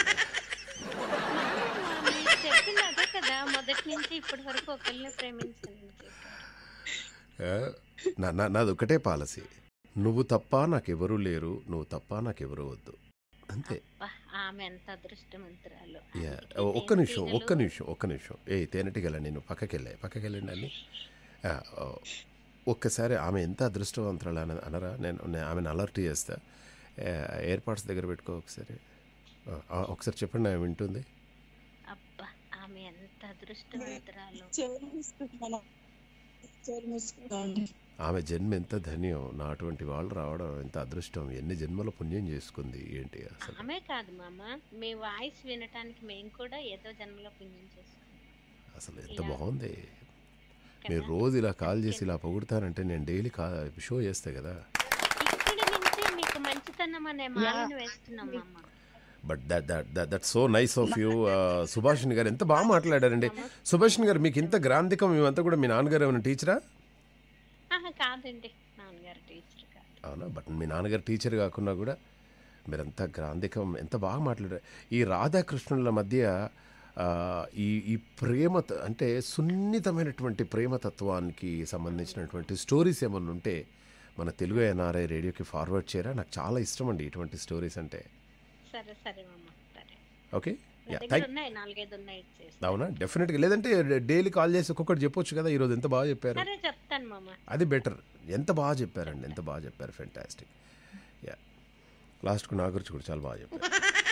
మీరు చెప్పింది అదే కదా, మొదటి నుంచి ఇప్పటి వరకు ఒకరిని ప్రేమించండి. ఆ, నా నా- నాది ఒకటే పాలసీ, నువ్వు తప్ప నాకెవరూ లేరు, నువ్వు తప్ప నాకెవరూ వద్దు, అంతే. అబ్బా, ఆమె ఎంత అదృష్టవంతురాలు. యా, అందుకే ఒక్క నిమిషం ఒక్క తేనెటీగలు- నిమిషం ఒక్క నిమిషం ఏ తేనెటీగల నేను పక్కకి వెళ్ళాయి పక్కకి వెళ్ళండి అని ఆ, ఓ, ఒక్కసారి ఆమె ఎంత అదృష్టవంతురాలు అని అనరా? నేను నేను ఆమెను అలర్ట్ చేస్తా. ఎయిర్పాడ్స్ దగ్గర పెట్టుకో ఒకసారి. ఆ, ఆ, ఒకసారి చెప్పండి, ఆమె వింటుంది. అబ్బా, ఆమె ఎంత అదృష్టవంతురాలు. చెవులు మూసుకుంది మనం, చెవులు మూసుకుంది. ఆమె జన్మ ఎంత ధన్యం, నా అటువంటి వాళ్ళు రావడం ఎంత అదృష్టం, ఎన్ని జన్మల పుణ్యం చేసుకుంది ఏంటి అసలు. ఆమె కాదు మామ, మీ వాయిస్ వినటానికి మేము కూడా ఏదో జన్మలో పుణ్యం చేసుకున్నాం. అసలు ఎంత ఇలా. బాగుంది. కదా? మీరు రోజు ఇలా కాల్ చేసి ఇలా పొగుడుతారంటే నేను డైలీ కా షో చేస్తా కదా. ఇక్కడి నుంచి మీకు మంచితనం అనే మాలను వేస్తున్నాం మామ. But that that that that so nice of you. Subhashini గారు ఎంత బాగా మాట్లాడారండి. సుభాషిణి గారు, మీకు ఇంత గ్రాంధికం మేమంతా కూడా మీ నాన్నగారు ఏమైనా టీచరా? ఆహా, కాదండి, నాన్నగారు టీచర్ కాదు. అవునా? బట్ మీ నాన్నగారు టీచర్ కాకున్నా కూడా మీరంతా గ్రాంధికం ఎంత బాగా మాట్లాడారు. ఈ రాధాకృష్ణుల మధ్య ఆ, ఈ ఈ ప్రేమ త- అంటే సున్నితమైనటువంటి ప్రేమతత్వానికి సంబంధించినటువంటి స్టోరీస్ ఏమన్నా ఉంటే మన తెలుగు ఎన్ఆర్ఐ రేడియోకి ఫార్వర్డ్ చేయరా? నాకు చాలా ఇష్టం అండి ఇటువంటి స్టోరీస్ అంటే. సరే సరే మామ, సరే. ఓకే, నా యా, దగ్గర థ్యాంక్. ఉన్నాయి, నాలుగైదు ఉన్నాయి, చేస్తాను. అవునా? డెఫినెట్గా. లేదంటే డైలీ కాల్ చేసి ఒక్కొక్కటి చెప్పొచ్చు కదా. ఈరోజు ఎంత బాగా చెప్పారు, సరే చెప్తాను మామ. అది బెటర్. ఎంత బాగా చెప్పారండి, ఎంత బాగా చెప్పారు, ఫెంటాస్టిక్. యా, లాస్ట్కు నా గురించి కూడా చాలా బాగా చెప్పారు.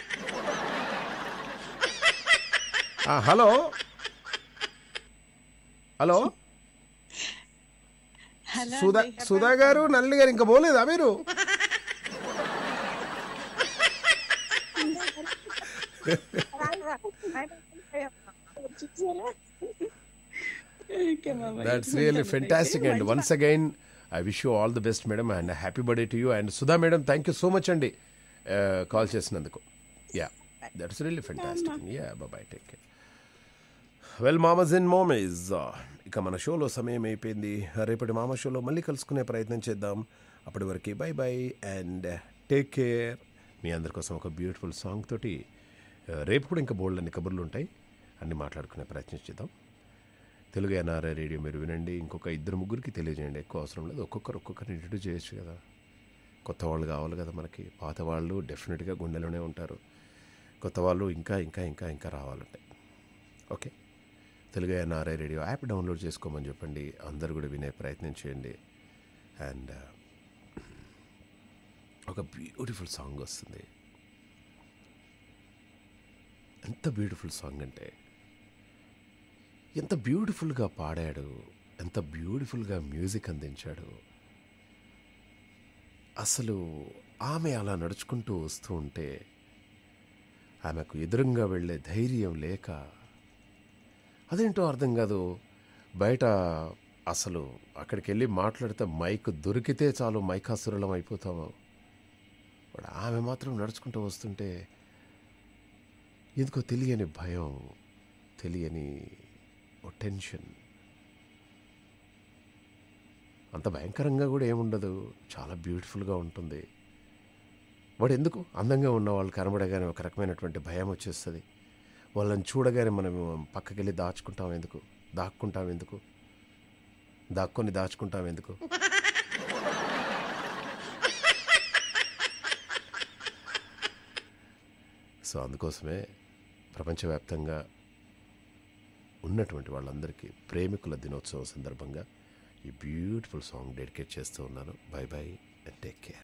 ఆ, హలో హలో హలో సుధా అండి. సుధా గారు, నల్లి గారు ఇంకా పోలేదా మీరు? చూసారా? ఓకే మామయ్య, దట్స్ రియల్లీ ఉంటాను ఫెంటాస్టిక్ అయితే. అండ్ మంచి once again I wish you all the best madam and happy birthday to you and Sudha madam thank you so much అండి కాల్ చేసినందుకు. Ya that's really fantastic. Ya bye take care. Well మామస్ ఇన్ మోమేజ్, ఇక మన షోలో సమయం అయిపోయింది. రేపటి మామ షోలో మళ్ళీ కలుసుకునే ప్రయత్నం చేద్దాం. అప్పటి వరకు bye bye and take care. మీ అందరి కోసం ఒక బ్యూటిఫుల్ సాంగ్ తోటి రేపు కూడా ఇంకా బోల్డ్ అన్ని కబుర్లు ఉంటాయి, అన్ని మాట్లాడుకునే ప్రయత్నం చేద్దాం. తెలుగు ఎన్ఆర్ఐ రేడియో మీరు వినండి. ఇంకొక ఇద్దరు ముగ్గురికి తెలియజేయండి, ఎక్కువ అవసరం లేదు. ఒక్కొక్కరు ఒక్కొక్కరిని ఇంట్రడ్యూస్ చేయొచ్చు కదా. కొత్త వాళ్ళు కావాలి కదా మనకి. పాత వాళ్ళు డెఫినెట్గా గుండెలోనే ఉంటారు, కొత్త వాళ్ళు ఇంకా ఇంకా ఇంకా ఇంకా రావాలంటాయి. Okay, Telugu NRI radio app download చేసుకోమని చెప్పండి. అందరూ కూడా వినే ప్రయత్నం చేయండి. అండ్ ఒక బ్యూటిఫుల్ సాంగ్ వస్తుంది. ఎంత బ్యూటిఫుల్ సాంగ్ అంటే ఎంత బ్యూటిఫుల్గా పాడాడు, ఎంత బ్యూటిఫుల్గా మ్యూజిక్ అందించాడు. అసలు ఆమె అలా నడుచుకుంటూ వస్తూ ఉంటే ఆమెకు ఎదురుగా వెళ్ళే ధైర్యం లేక అదేంటో అర్థం కాదు. బయట అసలు అక్కడికి వెళ్ళి మాట్లాడితే మైక్ దొరికితే చాలు మైకాసురులం అయిపోతాము. బట్ ఆమె మాత్రం నడుచుకుంటూ వస్తుంటే ఎందుకో తెలియని భయం, తెలియని ఓ టెన్షన్. అంత భయంకరంగా కూడా ఏముండదు, చాలా బ్యూటిఫుల్గా ఉంటుంది. వాడు ఎందుకు అందంగా ఉన్న వాళ్ళు కనబడగానే ఒక రకమైనటువంటి భయం వచ్చేస్తుంది. వాళ్ళని చూడగానే మనం పక్కకి వెళ్ళి దాచుకుంటాం ఎందుకు, దాక్కుంటాం ఎందుకు, దాక్కొని దాచుకుంటాం ఎందుకు. సో అందుకోసమే ప్రపంచవ్యాప్తంగా ఉన్నటువంటి వాళ్ళందరికీ ప్రేమికుల దినోత్సవం సందర్భంగా ఈ బ్యూటిఫుల్ సాంగ్ డెడికేట్ చేస్తూ ఉన్నాను. Bye bye and take care.